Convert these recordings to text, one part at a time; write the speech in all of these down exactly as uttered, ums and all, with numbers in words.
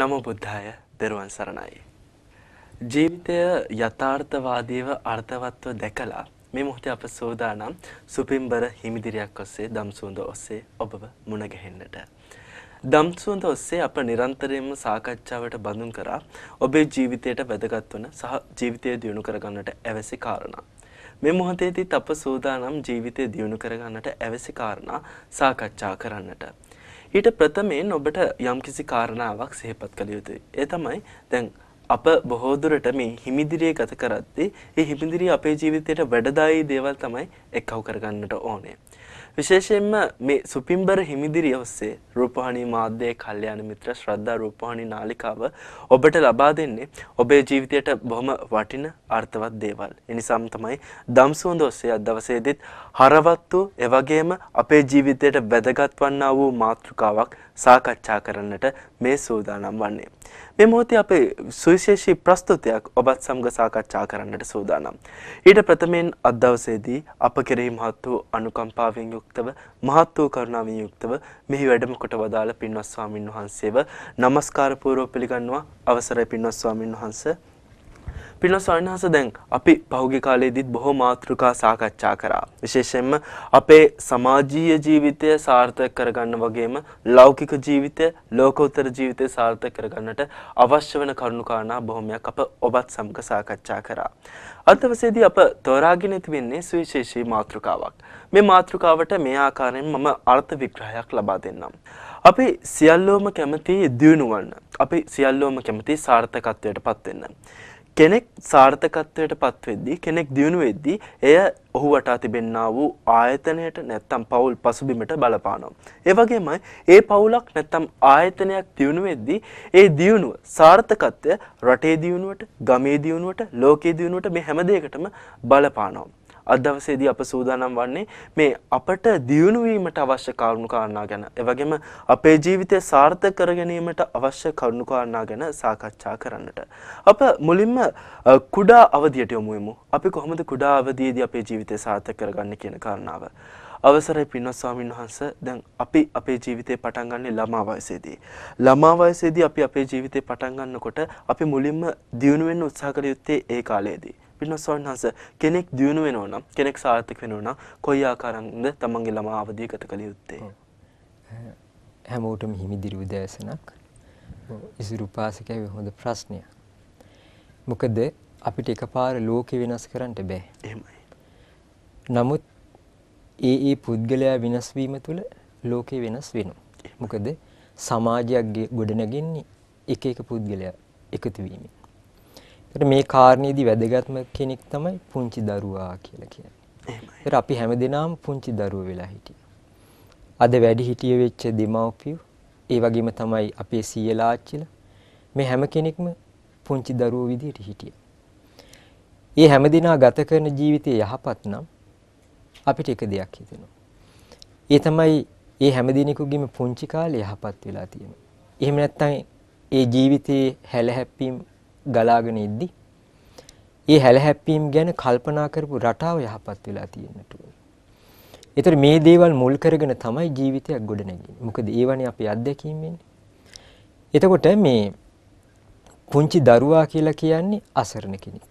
නමෝ බුද්ධාය දරුවන් සරණයි. ජීවිතය යථාර්ථවාදීව අර්ථවත්ව දැකලා මේ මොහොතේ අප සෝදානම් සුපින්බර හිමිදිරියක් ඔස්සේ දම්සුන්ද ඔස්සේ ඔබව මුණ ගැහෙන්නට. දම්සුන්ද ඔස්සේ අප නිරන්තරයෙන්ම සාකච්ඡාවට බඳුන් කරා ඔබේ ජීවිතයට වැදගත් වන සහ ජීවිතය දියුණු කරගන්නට අවශ්‍ය කාරණා. මේ මොහොතේදී අප සෝදානම් ජීවිතය දියුණු කරගන්නට අවශ්‍ය කාරණා සාකච්ඡා කරන්නට. ඊට ප්‍රථමයෙන් ඔබට යම්කිසි කාරණාවක් සිහිපත් කළ යුතුයි. ඒ තමයි දැන් අප බොහෝ දුරට මේ හිමිදිරිය ගත කරද්දී ඒ හිමිදිරිය අපේ ජීවිතයට වැඩදායී දේවල් තමයි එක්කව කරගන්නට ඕනේ. විශේෂයෙන්ම මේ සුපින්බර හිමිදිරිය ඔස්සේ රූපවාහිනී මාධ්‍යයේ කල්යාණ මිත්‍ර ශ්‍රද්ධා රූපවාහිනී නාලිකාව ඔබට ලබා දෙන්නේ ඔබේ ජීවිතයට බොහොම වටින අර්ථවත් දේවල්. ඒ නිසාම තමයි දම්සුන්ද ඔස්සේ අද දවසේදීත් හරවත් වූ එවැගේම අපේ ජීවිතයට වැදගත් වන්නා වූ මාතෘකාවක් සාකච්ඡා කරන්නට මේ සූදානම් වන්නේ. මේ මොහොතේ අපේ සුවිශේෂී ප්‍රස්තුතයක් ඔබත් සමග සාකච්ඡා කරන්නට සූදානම්. ඊට ප්‍රථමයෙන් අද දවසේදී අප කෙරෙහි මහත් වූ අනුකම්පාවෙන් යුක්තව මහත් වූ කරුණාවෙන් යුක්තව මෙහි වැඩම කොට වදාළ පින්වත් ස්වාමින් වහන්සේව নমස්කාර පූර්වව පිළිගන්නවා. අවසරයි පින්වත් ස්වාමින් වහන්සේ. පින්වත් ස්වාමීන් වහන්සේ දැන් අපි පහුගිය කාලේදීත් බොහෝ මාතෘකා සාකච්ඡා කරා. විශේෂයෙන්ම අපේ සමාජීය ජීවිතය සාර්ථක කරගන්න වගේම ලෞකික ජීවිතය, ලෝකෝත්තර ජීවිතය සාර්ථක කරගන්නට අවශ්‍ය වෙන කරුණු කාරණා බොහොමයක් අප ඔබත් සමග සාකච්ඡා කරා. අද දවසේදී අප තෝරාගෙන තිබෙන්නේ සුවිශේෂී මාතෘකාවක්. මේ මාතෘකාවට මේ ආකාරයෙන් මම අර්ථ විග්‍රහයක් ලබා දෙන්නම්. අපි සියල්ලෝම කැමති දියුණු වන්න. අපි සියල්ලෝම කැමති සාර්ථකත්වයට පත් වෙන්න. කෙනෙක් සාර්ථකත්වයට පත් වෙද්දී කෙනෙක් දියුණු වෙද්දී එය ඔහු වටා තිබෙනා වූ ආයතනයට නැත්තම් පෞල් පසුබිමට බලපානවා. ඒ වගේමයි ඒ පෞලක් නැත්තම් ආයතනයක් දියුණු වෙද්දී ඒ දියුණුව සාර්ථකත්වය රටේ දියුණුවට, ගමේ දියුණුවට, ලෝකයේ දියුණුවට මේ හැම දෙයකටම බලපානවා. අද දවසේදී අප සූදානම් වන්නේ මේ අපට දියුණු වීමට අවශ්‍ය කරුණු කාරණා ගැන, ඒ වගේම අපේ ජීවිතය සාර්ථක කර ගැනීමට අවශ්‍ය කරුණු කාරණා ගැන සාකච්ඡා කරන්නට. අප මුලින්ම කුඩා අවධියට යමු වෙමු. අපි කොහොමද කුඩා අවධියේදී අපේ ජීවිතය සාර්ථක කරගන්නේ කියන කාරණාව. අවසරයි පින්වත් ස්වාමීන් වහන්සේ, දැන් අපි අපේ ජීවිතේ පටන් ගන්නේ ළමා වයසේදී. ළමා වයසේදී අපි අපේ ජීවිතේ පටන් ගන්නකොට අපි මුලින්ම දියුණු වෙන්න උත්සාහ කළ යුත්තේ ඒ කාලයේදී. පින්වත් ස්වාමීන් වහන්සේ, කෙනෙක් දියුණු වෙනවා නම්, කෙනෙක් සාර්ථක වෙනවා නම් කොයි ආකාරයෙන්ද තමන්ගේ ළමා අවධිය ගත කළ යුත්තේ? හැමෝටම හිමිදිරි උදෑසනක්. ඉසුරු පාසකේ හොඳ ප්‍රශ්නයක්. මොකද අපිට එකපාර ලෝකෙ වෙනස් කරන්න බෑ. එහෙමයි. නමුත් ඒ ඒ පුද්ගලයා වෙනස් වීම තුළ ලෝකෙ වෙනස් වෙනවා. මොකද සමාජයක් ගොඩනගන්නේ එක එක පුද්ගලයා එකතු වීමෙන්. ඒත් මේ කාරණේදී වැදගත්ම කෙනෙක් තමයි පුංචි දරුවා කියලා කියන්නේ. එහෙමයි. ඒත් අපි හැමදෙනාම පුංචි දරුවෝ වෙලා හිටියා. අද වැඩි හිටිය වෙච්ච දෙමව්පියෝ, ඒ වගේම තමයි අපේ සීයලා ආච්චිලා, මේ හැම කෙනෙක්ම පුංචි දරුවෝ විදියට හිටියා. මේ හැමදෙනා ගත කරන ජීවිතය යහපත් නම් අපිට එක දෙයක් හිතෙනවා. ඒ තමයි මේ හැමදිනෙකගේම පුංචි කාලේ යහපත් වෙලා තියෙනවා. එහෙම නැත්නම් ඒ ජීවිතයේ හැලහැප්පීම් ගලාගෙන ඉද්දි ඒ හැලහැප්පීම් ගැන කල්පනා කරපු රටාව යහපත් වෙලා තියෙන්නට ඕනේ. ඒතර මේ දේවල් මුල් කරගෙන තමයි ජීවිතයක් ගොඩනැගෙන්නේ. මොකද ඒවනේ අපේ අත්දැකීම් වෙන්නේ. එතකොට මේ පුංචි දරුවා කියලා කියන්නේ අසරණ කෙනෙක්.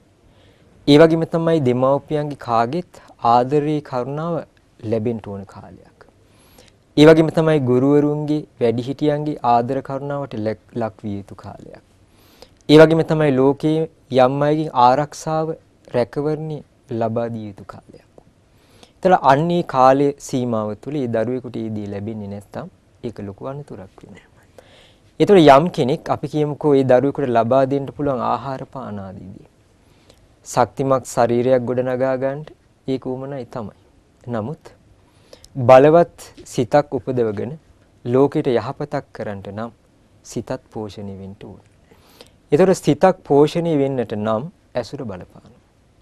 ඒ වගේම තමයි දෙමව්පියන්ගේ කාගෙත් ආදරේ කරුණාව ලැබෙන්න ඕන කාලයක්. ඒ වගේම තමයි ගුරුවරුන්ගේ වැඩිහිටියන්ගේ ආදර කරුණාවට ලක් විය යුතු කාලයක්. ඒ වගේම තමයි ලෝකයේ යම් අයකින් ආරක්ෂාව රැකවරණය ලබා දිය යුතු කාලයක්. ඒතර අන්නේ කාලයේ සීමාව තුළ ඒ දරුවෙකුට ඒ දේ ලැබෙන්නේ නැත්නම් ඒක ලොකු අනතුරක් වෙනවා. ඒතර යම් කෙනෙක් අපි කියමුකෝ ඒ දරුවෙකුට ලබා දෙන්න පුළුවන් ආහාර පාන ආදීදී ශක්තිමත් ශරීරයක් ගොඩනගා ගන්නට ඒක උමනයි තමයි. නමුත් බලවත් සිතක් උපදවගෙන ලෝකෙට යහපතක් කරන්නට නම් සිතත් පෝෂණය වෙන්න ඕනේ. ඒතර සිතක් පෝෂණය වෙන්නට නම් ඇසුර බලපානවා.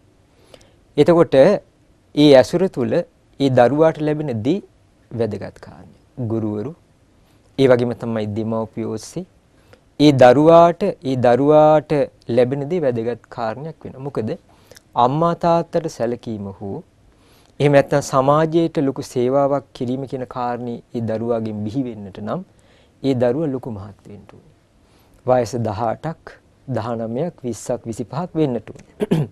එතකොට ඒ ඇසුර තුල ඒ දරුවාට ලැබෙන දී වැදගත් කාරණා. ගුරුවරු ඒ වගේම තමයි දෙමව්පියෝ ඔස්සේ ඒ දරුවාට ඒ දරුවාට ලැබෙන දී වැදගත් කාරණයක් වෙනවා. මොකද අම්මා තාත්තට සැලකීම හෝ එහෙම නැත්නම් සමාජයට ලොකු සේවාවක් කිරීම කියන කාරණේ ඒ දරුවාගෙන් බිහි වෙන්නට නම් ඒ දරුවා ලොකු මහත් වෙන්න ඕනේ. වයස දහඅටක්, දහනවයක්, විස්සක්, විසිපහක් වෙන්නට ඕනේ.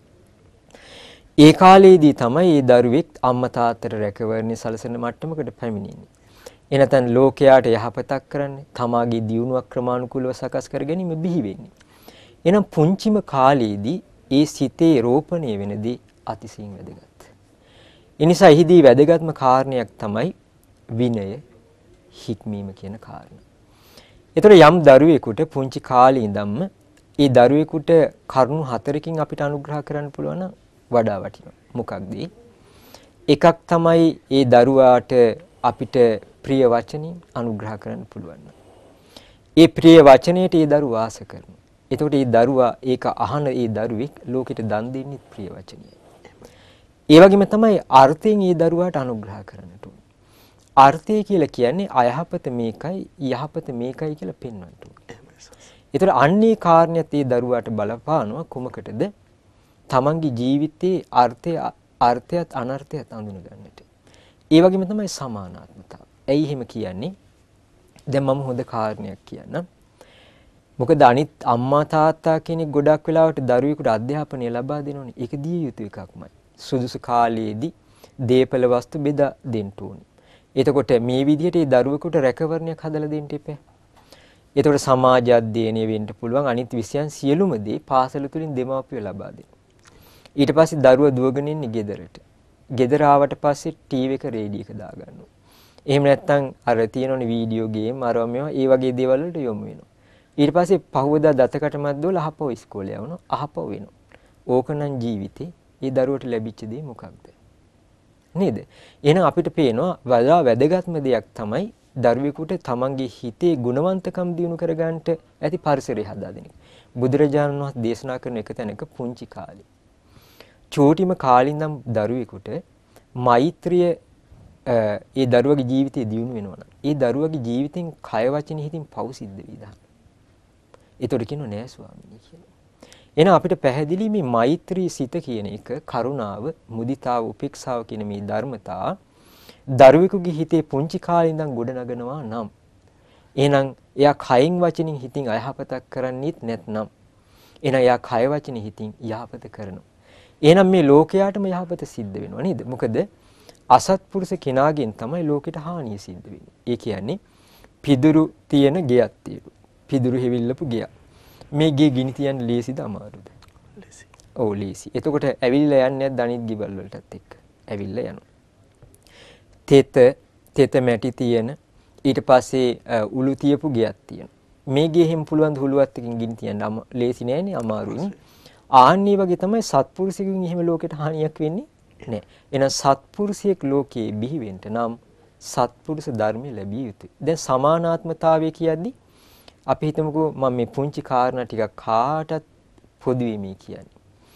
ඒ කාලේදී තමයි මේ දරුවෙක් අම්මා තාත්තට රැකවරණය සලසන මට්ටමකට පැමිණෙන්නේ. එනතන් ලෝකයාට යහපතක් කරන්නේ, තමාගේ දියුණුවක් ක්‍රමානුකූලව සකස් කර ගැනීම බිහි වෙන්නේ. එනම් පුංචිම කාලයේදී ඒ සිතේ රෝපණය වෙනදී අතිශයින් වැදගත්. ඒ නිසා එහිදී වැදගත්ම කාරණයක් තමයි විනය, හික්මීම කියන කාරණා. ඒතර යම් දරුවෙකුට පුංචි කාලේ ඉඳන්ම ඒ දරුවෙකුට කරුණු හතරකින් අපිට අනුග්‍රහ කරන්න පුළුවන් නම් වඩා වටිනවා. මොකක්ද? එකක් තමයි ඒ දරුවාට අපිට ප්‍රිය වචනින් අනුග්‍රහ කරන්න පුළුවන්. ඒ ප්‍රිය වචනයට ඒ දරුවා ආස කරනවා. එතකොට ඒ දරුවා ඒක අහන ඒ දරුවෙක් ලෝකෙට දන් දෙන්නේ ප්‍රිය වචනයයි. ඒ වගේම තමයි අර්ථයෙන් ඒ දරුවාට අනුග්‍රහ කරන්නට ඕනේ. අර්ථය කියලා කියන්නේ අයහපත මේකයි, යහපත මේකයි කියලා පෙන්වන්න ඕනේ. ඒතර අන්නේ කාරණියත් ඒ දරුවාට බලපානවා කොමකටද? තමන්ගේ ජීවිතයේ අර්ථය අර්ථයත් අනර්ථයත් අඳුන ගන්නට. ඒ වගේම තමයි සමානාත්මතාව. ඇයි එහෙම කියන්නේ? දැන් මම හොඳ කාරණයක් කියන්නම්. මොකද අනිත් අම්මා තාත්තා කෙනෙක් ගොඩක් වෙලාවට දරුවෙකුට අධ්‍යාපනය ලබා දෙනෝනේ. ඒක දිය යුතු එකක්මයි. සුදුසු කාලයේදී දීපල වස්තු බෙදා දෙන්න ඕනේ. එතකොට මේ විදිහට ඒ දරුවෙකුට රැකවරණයක් හදලා දෙන්න එපා. එතකොට සමාජ අධ්‍යයනය වෙන්න පුළුවන් අනිත් විෂයන් සියලුම දේ පාසල තුලින් දෙමාපියෝ ලබා දෙනවා. ඊට පස්සේ දරුවා දුවගෙන ඉන්නේ ගෙදරට. ගෙදර ආවට පස්සේ ටීවී එක රේඩියෝ එක දාගන්නවා. එහෙම නැත්නම් අර තියෙනවනේ වීඩියෝ ගේම් අරව මේවා ඒ වගේ දේවල් වලට යොමු වෙනවා. ඊට පස්සේ පහුවදා දතකට මැද්දවල අහපව ඉස්කෝලේ යවනවා. අහපව වෙනවා. ඕකනම් ජීවිතේ ඒ දරුවට ලැබිච්ච දේ මොකක්ද? නේද? එහෙනම් අපිට පේනවා වඩා වැදගත්ම දෙයක් තමයි දරුවෙකුට තමන්ගේ හිතේ ගුණවන්තකම් දියුණු කරගන්නට ඇති පරිසරය හදා දෙන එක. බුදුරජාණන් වහන්සේ දේශනා කරන එක තැනක පුංචි කාලේ චෝටිම කාලේ ඉඳන් දරුවෙකුට මෛත්‍රිය ඒ දරුවගේ ජීවිතේ දියුණු වෙනවා නම් ඒ දරුවගේ ජීවිතෙන් කය වචන හිතින් පව් සිද්ධ වෙයිදා. ඒතකොට කියනවා නෑ ස්වාමීනි කියලා. එහෙනම් අපිට පැහැදිලි මේ මෛත්‍රී සිත කියන එක කරුණාව, මුදිතාව, උපේක්ෂාව කියන මේ ධර්මතා දරුවෙකුගේ හිතේ පුංචි කාලේ ඉඳන් ගොඩනගනවා නම් එහෙනම් එයා කයින් වචනින් හිතින් අයහපතක් කරන්නේත් නැත්නම් එහෙනම් එයා කය වචනින් හිතින් යහපත කරනවා. එහෙනම් මේ ලෝකයාටම යහපත සිද්ධ වෙනවා නේද? මොකද අසත්පුරුෂ කෙනාගෙන් තමයි ලෝකෙට හානිය සිද්ධ වෙන්නේ. ඒ කියන්නේ පිදුරු තියෙන ගෙයක් තියෙනවා. පිදුරු හැවිල්ලපු ගෙයක්. මේ ගේ ගිනි තියන්න ලේසිද අමාරුද? ලේසි. ඔව් ලේසි. එතකොට ඇවිල්ලා යන්නේ නැද්ද අනිත් ගෙවල් වලටත් එක්ක? ඇවිල්ලා යනවා. තෙත තෙත මැටි තියෙන ඊට පස්සේ උළු තියපු ගෙයක් තියෙනවා. මේ ගේ හැම පුළුවන් ද හුලුවත් එකකින් ගිනි තියන්න ලේසි නෑනේ අමාරුයි. ආන්නේ වගේ තමයි සත්පුරුෂයෙකුගෙන් එහෙම ලෝකෙට හානියක් වෙන්නේ නෑ. එහෙනම් සත්පුරුෂයෙක් ලෝකේ බිහි වෙන්න නම් සත්පුරුෂ ධර්මය ලැබිය යුතුයි. දැන් සමානාත්මතාවය කියද්දි අපි හිතමුකෝ මම මේ පුංචි කාරණා ටිකක් කාටත් පොදුවේ මේ කියන්නේ.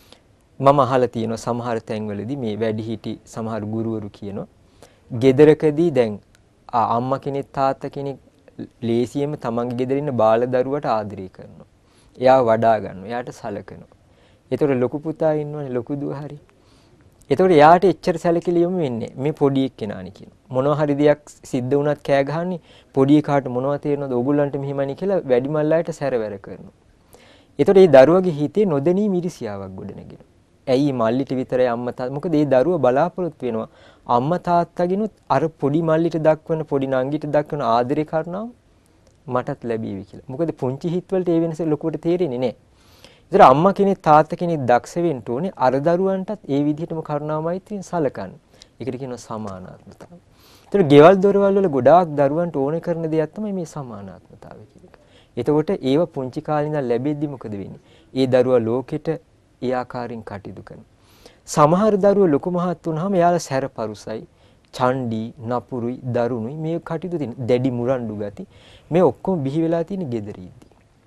මම අහලා තියෙනවා සමහර තැන්වලදී මේ වැඩිහිටි සමහර ගුරුවරු කියනවා ගෙදරකදී දැන් අම්මා කෙනෙක් තාත්තා කෙනෙක් ලේසියෙම තමන්ගේ ගෙදර ඉන්න බාල දරුවට ආදරය කරනවා. එයාව වඩා ගන්නවා. එයාට සලකනවා. ඒතකොට ලොකු පුතා ඉන්නවනේ ලොකු දුව හරි. ඒතකොට එයාට එච්චර සැලකිලියම වෙන්නේ මේ පොඩි එක්කෙනානි කියනවා. මොනවා හරි දෙයක් සිද්ධ වුණත් කෑ ගහන්නේ පොඩි එකාට මොනවද තේරෙනවද ඕගොල්ලන්ට මෙහිමයි කියලා වැඩිමල්ලායට සැරවැර කරනවා. ඒතකොට මේ දරුවගේ හිතේ නොදැනී මිරිසියාවක් ගොඩනගෙනවා. ඇයි මල්ලිට විතරයි අම්මා තාත්තා මොකද මේ දරුවා බලාපොරොත්තු වෙනවා අම්මා තාත්තගෙනුත් අර පොඩි මල්ලිට දක්වන පොඩි නංගිට දක්වන ආදරේ කරනවා මටත් ලැබීවි කියලා. මොකද පුංචි හිත්වලට ඒ වෙනස ලොකුවට තේරෙන්නේ නැහැ. ඒතර අම්මා කෙනෙක් තාත්තා කෙනෙක් දක්ෂ වෙන්න ඕනේ අර දරුවන්ටත් ඒ විදිහටම කරුණා මෛත්‍රියෙන් සලකන්න. ඒකට කියනවා සමානාත්මතාවය. ඒතර ගෙවල් දොරවල් වල ගොඩාක් දරුවන්ට ඕන කරන දෙයක් තමයි මේ සමානාත්මතාවය කියන එක. එතකොට ඒව පුංචි කාලේ ඉඳන් ලැබෙද්දි මොකද වෙන්නේ? ඒ දරුවා ලෝකෙට ඒ ආකාරයෙන් කටයුතු කරනවා. සමහර දරුවෝ ලොකු මහත් වුණාම එයාලා සැරපරුසයි, චණ්ඩි, නපුරුයි, දරුණුයි මේ කටයුතු තියෙන. දැඩි මුරණ්ඩු ගති මේ ඔක්කොම බිහි වෙලා තියෙන ගෙදරින්දී.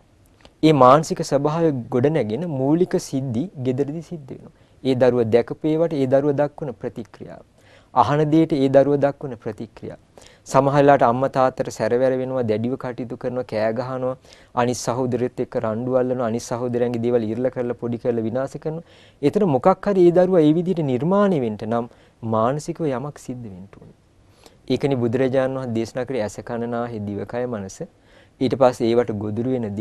ඒ මානසික ස්වභාවය ගොඩ නැගෙන මූලික සිද්ධි ගෙදරදී සිද්ධ වෙනවා. ඒ දරුවා දැකපේවට ඒ දරුවා දක්වන ප්‍රතික්‍රියාව. අහන දෙයට ඒ දරුවා දක්වන ප්‍රතික්‍රියාව. සමහරලාට අම්මා තාත්තට සැරවැර වෙනවා, දැඩිව කටයුතු කරනවා, කෑ ගහනවා, අනිත් සහෝදරයත් එක්ක රණ්ඩු අල්ලනවා, අනිත් සහෝදරයන්ගේ දේවල් ඉරලා කරලා පොඩි කරලා විනාශ කරනවා. ඒතර මොකක් හරි ඒ දරුවා ඒ විදිහට නිර්මාණය වෙන්න නම් මානසිකව යමක් සිද්ධ වෙන්න ඕනේ. ඒකනේ බුදුරජාණන් වහන්සේ දේශනා කරේ ඇස කන නාහය දිවකය මනස. ඊට පස්සේ ඒවට ගොදුරු වෙනදී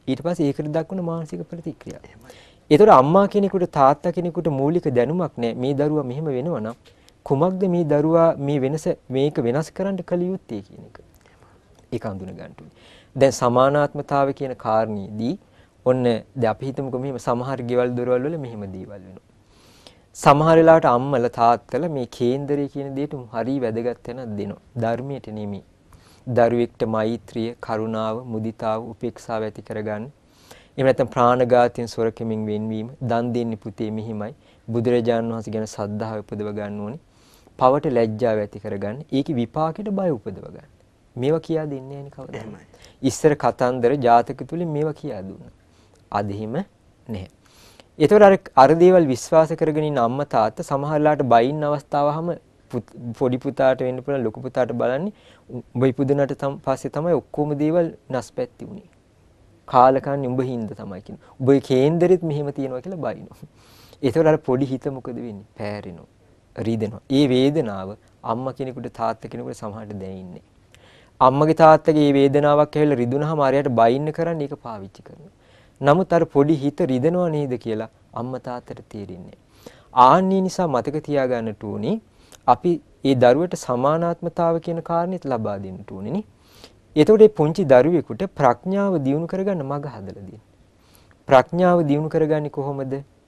ඊට පස්සේ ඒකට දක්වන මානසික ප්‍රතික්‍රියා. ඒතකොට අම්මා කෙනෙකුට තාත්තා කෙනෙකුට මූලික දැනුමක් නැහැ. මේ දරුවා මෙහෙම වෙනවා නම් කුමක්ද මේ දරුවා මේ වෙනස මේක වෙනස් කරන්න කල යුත්තේ කියන එක. ඒක හඳුන ගන්න ඕනේ. දැන් සමානාත්මතාවය කියන කාරණේදී ඔන්න දැන් අපි හිතමුකෝ මෙහෙම සමහර ගෙවල් දොරවල් වල මෙහෙම දේවල් වෙනවා. සමහර වෙලාවට අම්මලා තාත්තලා මේ කේන්දරය කියන දෙයට හරිය වැදගත් වෙනක් දෙනවා. ධර්මයට නෙමෙයි. දරුවෙක්ට මෛත්‍රිය, කරුණාව, මුදිතාව, උපේක්ෂාව ඇති කරගන්න. එහෙම නැත්නම් ප්‍රාණඝාතයෙන් සොරකමින් වෙන්වීම, දන් දෙන්නේ පුතේ මෙහිමයි. බුදුරජාණන් වහන්සේ ගැන සද්ධාව උපදව ගන්න ඕනේ. පවට ලැජ්ජාව ඇති කරගන්න. ඒකේ විපාකෙට බය උපදව ගන්න. මේවා කියා දෙන්නේ නැහැ නේ කවදාවත්. ඉස්සර කතන්දර ජාතක තුලින් මේවා කියා දුන්නා. අද හිම නැහැ. ඒතකොට අර අර දේවල් විශ්වාස කරගෙන ඉන්න අම්මා තාත්තා සමහරලාට බයින් අවස්ථාවහම පොඩි පුතාට වෙන්න පුළුවන් ලොකු පුතාට බලන්නේ උඹ ඉපදුනට පස්සේ තමයි ඔක්කොම දේවල් නැස්පැත්ති උනේ. කාලකන්ණි උඹ හින්දා තමයි කියන්නේ. උඹේ කේන්දරෙත් මෙහෙම තියෙනවා කියලා බයිනවා. ඒතකොට අර පොඩි හිත මොකද වෙන්නේ? පෑරෙනවා. රිදෙනවා. ඒ වේදනාව අම්මා කෙනෙකුට තාත්තා කෙනෙකුට සමහරට දැනෙන්නේ. අම්මගේ තාත්තගේ මේ වේදනාවක් ඇවිල්ලා රිදුනහම අරයට බයින්න කරන්නේ ඒක පාවිච්චි කරනවා. නමුත් අර පොඩි හිත රිදෙනවා නේද කියලා අම්මා තාත්තට තේරෙන්නේ. ආන්නේ නිසා මතක තියාගන්නට ඕනේ අපි ඒ දරුවට සමානාත්මතාව කියන කාරණේත් ලබා දෙන්න ඕනේ නේ. එතකොට මේ පුංචි දරුවෙකුට ප්‍රඥාව දියුණු කරගන්න මඟ හදලා දෙන්න. ප්‍රඥාව දියුණු කරගන්නේ කොහොමද?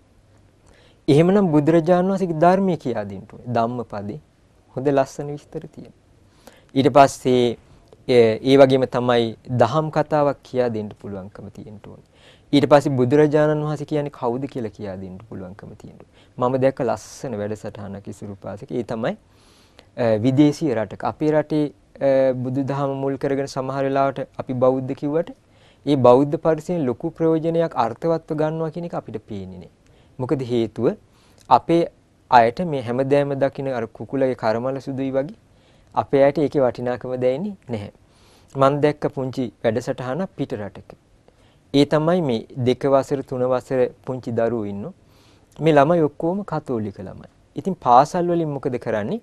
එහෙමනම් බුදුරජාණන් වහන්සේගේ ධර්මයේ කියා දෙන්න ඕනේ. ධම්මපදේ හොඳ ලස්සන විස්තර තියෙනවා. ඊට පස්සේ ඒ වගේම තමයි දහම් කතාවක් කියා දෙන්න පුළුවන්කම තියෙන්න ඕනේ. ඊට පස්සේ බුදුරජාණන් වහන්සේ කියන්නේ කවුද කියලා කියා දෙන්න පුළුවන්කම තියෙනවා. මම දැක්ක ලස්සන වැඩසටහනක් ඉසුරුපාසක. ඒ තමයි විදේශීය රටක අපේ රටේ බුදුදහම මුල් කරගෙන සමහර වෙලාවට අපි බෞද්ධ කිව්වට ඒ බෞද්ධ පරිසරයෙන් ලොකු ප්‍රයෝජනයක් අර්ථවත්ව ගන්නවා කියන එක අපිට පේන්නේ නැහැ. මොකද හේතුව අපේ අයට මේ හැමදෑම දකින්න අර කුකුලගේ කර්මල සුදුයි වගේ අපේ අයට ඒකේ වටිනාකම දැනෙන්නේ නැහැ. මම දැක්ක පුංචි වැඩසටහන පිට රටක. ඒ තමයි මේ දෙක වසර තුන වසර පුංචි දරුවෝ ඉන්නෝ. මේ ළමයි ඔක්කොම කතෝලික ළමයි. ඉතින් පාසල් වලින් මොකද කරන්නේ?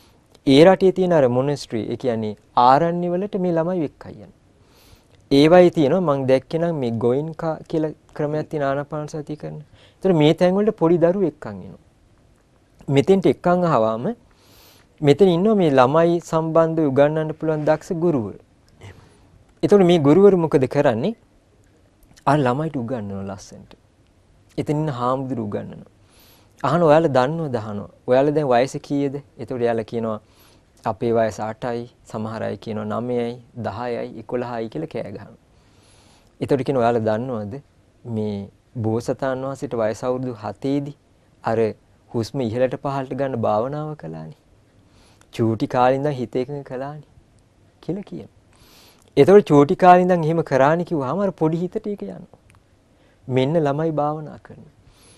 ඒ රටේ තියෙන අර මොනෙස්ට්‍රි, ඒ කියන්නේ ආරණ්‍ය වලට මේ ළමයි එක්කයි යන්නේ. ඒවයි තියෙනවා මම දැක්කේ නම් මේ ගෝයින්කා කියලා ක්‍රමයක් තියෙන ආනාපාන සතිය කරන. ඒතර මේ තැන් වලට පොඩි දරුවෝ එක්කන් එනවා. මෙතෙන්ට එක්කන් ආවම මෙතන ඉන්නවා මේ ළමයි සම්බන්ධව උගන්වන්න පුළුවන් දක්ෂ ගුරුවරු. ඒතකොට මේ ගුරුවරු මොකද කරන්නේ? අර ළමයිට උගන්වනවා ලස්සනට. එතන ඉන්න හාමුදුරු උගන්වනවා. අහන ඔයාලා දන්නවද අහනවා. ඔයාලා දැන් වයස කීයද? ඒතකොට එයාලා කියනවා අපේ වයස අටයි, සමහර අය කියනවා නවයයි, දහයයි, එකොළහයි කියලා කෑ ගහනවා. ඒතකොට කියනවා ඔයාලා දන්නවද මේ බෝසතාණන් වහන්සේට වයස අවුරුදු හතේදී අර හුස්ම ඉහළට පහළට ගන්න භාවනාව කළානේ. චූටි කාලේ ඉඳන් හිත එකඟ කළානේ කියලා කියනවා. ඒතකොට චූටි කාලේ ඉඳන් එහෙම කරානේ කිව්වහම අර පොඩි හිතට ඒක යනවා. මෙන්න ළමයි භාවනා කරනවා.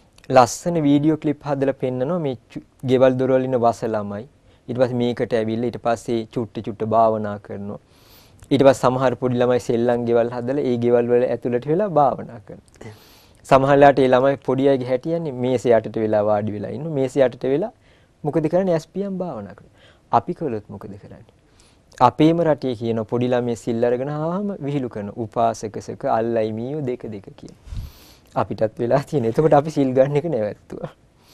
ලස්සන වීඩියෝ ක්ලිප් හදලා පෙන්නනවා මේ ගෙවල් දොරවල් ඉන්න වස ළමයි. ඊට පස්සේ මේකට ඇවිල්ලා ඊට පස්සේ චුට්ටි චුට්ට භාවනා කරනවා. ඊට පස්සේ සමහර පොඩි ළමයි සෙල්ලම් ගෙවල් හදලා ඒ ගෙවල් වල ඇතුළට වෙලා භාවනා කරනවා. සමහරලාට ඒ ළමයි පොඩි අයගේ හැටියන්නේ මේසේ යටට වෙලා වාඩි වෙලා ඉන්නවා. මේසේ යටට වෙලා මොකද කරන්නේ? එස් පී එම් භාවනා කරනවා. අපි කළොත් මොකද කරන්නේ? අපේම රටේ කියන පොඩි ළමයි සිල් අරගෙන ආවම විහිළු කරන උපාසකසක අල්ලයි මීයෝ දෙක දෙක කියන. අපිටත් වෙලා තියෙන. එතකොට අපි සිල් ගන්න එක නැවැත්තුවා.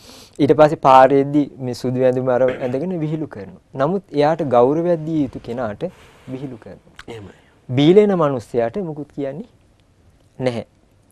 ඊට පස්සේ පාරේදී මේ සුදු ඇඳුම අර ඇඳගෙන විහිළු කරනවා. නමුත් එයාට ගෞරවයක් දී යුතු කෙනාට විහිළු කරනවා. එහෙමයි. බීලේන මිනිස්සයාට මොකුත් කියන්නේ නැහැ.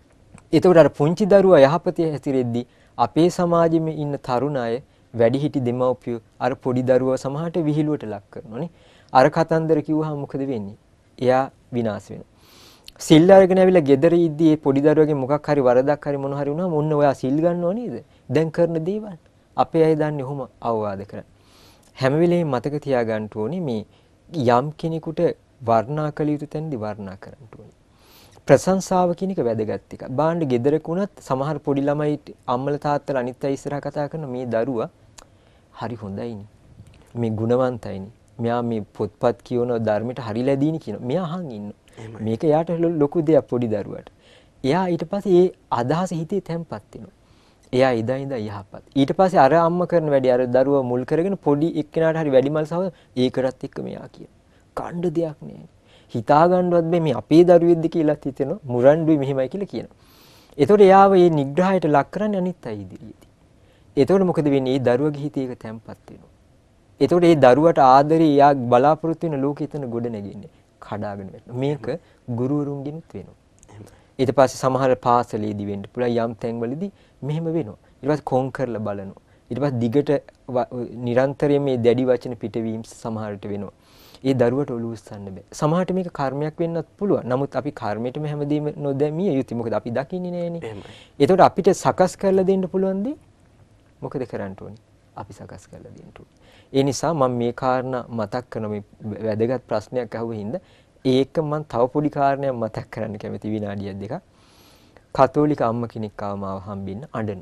එතකොට අර පුංචි දරුවා යහපතේ හැසිරෙද්දී අපේ සමාජෙම ඉන්න තරුණ අය වැඩිහිටි දෙමව්පියෝ අර පොඩි දරුවා සමහරට විහිළුවට ලක් කරනවානේ. අර කතන්දර කිව්වහම මොකද වෙන්නේ? එයා විනාශ වෙනවා. සිල් අරගෙන ඇවිල්ලා ගෙදර ඉද්දී මේ පොඩි දරුවගේ මොකක් හරි වරදක් හරි මොන හරි වුණාම ඔන්න ඔයා සිල් ගන්නව නේද? දැන් කරන දේවල්. අපේ අය දන්නේ ඔහොම අවවාද කරන්නේ. හැම වෙලේම මතක තියාගන්න ඕනේ මේ යම් කෙනෙකුට වර්ණනා කළ යුතු තැනදී වර්ණනා කරන්න ඕනේ. ප්‍රශංසාව කියන එක වැදගත් එකක්. බාණ්ඩ ගෙදරක වුණත් සමහර පොඩි ළමයි අම්මලා තාත්තලා අනිත් අය ඉස්සරහා කතා කරන මේ දරුවා හරි හොඳයිනේ. මේ ගුණවන්තයිනේ. මෙයා මේ පොත්පත් කියවන ධර්මයට හරි ලැබීනි කියන. මෙයා අහන් ඉන්නවා. මේක යාට ලොකු දෙයක් පොඩි දරුවාට. එයා ඊට පස්සේ ඒ අදහස හිතේ තැම්පත් වෙනවා. එයා ඉදා ඉදා යහපත්. ඊට පස්සේ අර අම්මා කරන වැඩි අර දරුවා මුල් කරගෙන පොඩි එක්කෙනාට හරි වැඩිමල් සව ඒකටත් එක්ක මෙයා කියන. කණ්ඩ දෙයක් නෑ. හිතා ගන්නවත් බෑ මේ අපේ දරුවෙක්ද කියලා හිතෙනවා. මුරණ්ඩුයි මෙහෙමයි කියලා කියනවා. එතකොට එයාව මේ නිග්‍රහයට ලක් කරන්නේ අනිත් අය ඉදිරියේදී. එතකොට මොකද වෙන්නේ? මේ දරුවගේ හිතේ ඒක තැම්පත් වෙනවා. එතකොට මේ දරුවට ආදරේ එයා බලාපොරොත්තු වෙන ලෝකෙ එතන ගොඩ නැගෙන්නේ. කඩාගෙන වැටෙනවා. මේක ගුරුවරුන්ගෙනුත් වෙනවා. ඊට පස්සේ සමහර පාසලේදී වෙන්න පුළුවන් යම් තැන්වලදී මෙහෙම වෙනවා. ඊට පස්සේ කොන් කරලා බලනවා. ඊට පස්සේ දිගට නිරන්තරයෙන් මේ දැඩි වචන පිටවීම සමහරට වෙනවා. ඒ දරුවට ඔලුව උස්සන්න බෑ. සමහරට මේක කර්මයක් වෙන්නත් පුළුවන්. නමුත් අපි කර්මයටම හැමදේම නොදැමිය යුතුයි. මොකද අපි දකින්නේ නෑනේ. ඒතකොට අපිට සකස් කරලා දෙන්න පුළුවන් දේ මොකද කරන්න ඕනේ? අපි සකස් කරලා දෙන්න ඕනේ. ඒ නිසා මම මේ කාරණා මතක් කරන මේ වැදගත් ප්‍රශ්නයක් අහුවෙ හින්දා ඒක මම තව පොඩි කාරණයක් මතක් කරන්න කැමති විනාඩියක් දෙකක්. කතෝලික අම්ම කෙනෙක් ආව මාව හම්බෙන්න අඬන.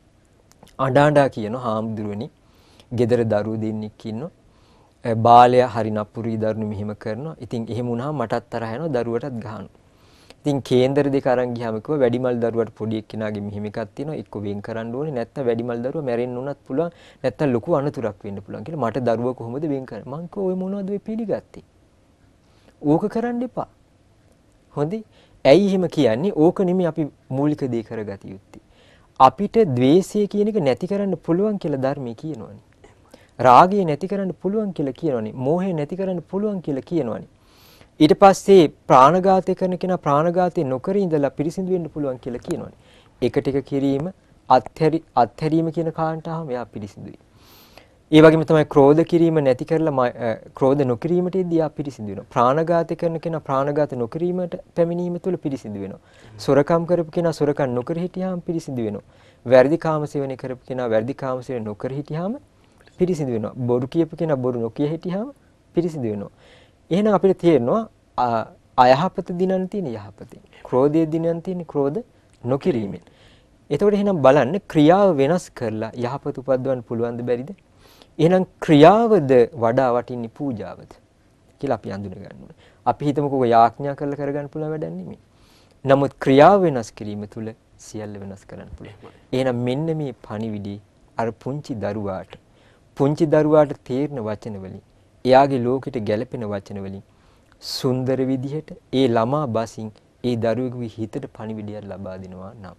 අඬාඬා කියන හාමුදුරුවනි ගෙදර දරුවෝ දෙන්නෙක් ඉන්නවා. බාලයා හරි නපුරුයි දරුණු මෙහෙම කරනවා. ඉතින් එහෙම වුණාම මටත් තරහ යනවා දරුවටත් ගහනවා. ඉතින් කේන්දර දෙක අරන් ගියාම කිව්වා වැඩිමල් දරුවට පොඩි එක්කෙනාගේ මෙහෙම එකක් තියෙනවා. එක්ක වෙන් කරන්න ඕනේ නැත්නම් වැඩිමල් දරුවා මැරෙන්න උනත් පුළුවන්. නැත්නම් ලොකු අනතුරක් වෙන්න පුළුවන් කියලා. මට දරුවා කොහොමද වෙන් කරන්නේ? මං කිව්වා ඔය මොනවද ඔය පිළිගත්තේ? ඕක කරන්න එපා. හොඳයි. ඇයි එහෙම කියන්නේ? ඕක නෙමෙයි අපි මූලික දේ කරගත යුත්තේ. අපිට ද්වේෂය කියන එක නැති කරන්න පුළුවන් කියලා ධර්මයේ කියනවනේ. රාගය නැති කරන්න පුළුවන් කියලා කියනවනේ. මෝහය නැති කරන්න පුළුවන් කියලා කියනවනේ. ඊට පස්සේ ප්‍රාණඝාතය කරන කෙනා ප්‍රාණඝාතය නොකර ඉඳලා පිරිසිදු වෙන්න පුළුවන් කියලා කියනවනේ. එක ටික කිරීම අත්හැරි අත්හැරීම කියන කාරණාවම එයා පිරිසිදුයි. ඒ වගේම තමයි ක්‍රෝධ කිරීම නැති කරලා ක්‍රෝධ නොකිරීමට ඉදී එයා පිරිසිදු වෙනවා. ප්‍රාණඝාතය කරන කෙනා ප්‍රාණඝාත නොකිරීමට පැමිණීම තුළ පිරිසිදු වෙනවා. සොරකම් කරපු කෙනා සොරකම් නොකර හිටියාම පිරිසිදු වෙනවා. වැරදි කාම සේවනය කරපු කෙනා වැරදි කාම සේවනය නොකර හිටියාම පිරිසිදු වෙනවා. බොරු කියපු කෙනා බොරු නොකිය හිටියාම පිරිසිදු වෙනවා. එහෙනම් අපිට තේරෙනවා අයහපත දිනන්න තියෙන යහපතෙන්. ක්‍රෝධය දිනන්න තියෙන ක්‍රෝධ නොකිරීමෙන්. එතකොට එහෙනම් බලන්න ක්‍රියාව වෙනස් කරලා යහපත උපද්දවන්න පුළුවන්ද බැරිද? එහෙනම් ක්‍රියාවද වඩා වටින්නේ පූජාවද කියලා අපි අඳුන ගන්න ඕනේ. අපි හිතමුකෝ යාඥා කරලා කරගන්න පුළුවන් වැඩක් නෙමෙයි. නමුත් ක්‍රියාව වෙනස් කිරීම තුළ සියල්ල වෙනස් කරන්න පුළුවන්. එහෙනම් මෙන්න මේ පණිවිඩي අර පුංචි දරුවාට පුංචි දරුවාට තේරෙන වචන වලින් එයාගේ ලෝකෙට ගැලපෙන වචන වලින් සුන්දර විදිහට ඒ ළමා බසින් ඒ දරුවෙකුගේ හිතට පණිවිඩයක් ලබා දෙනවා නම්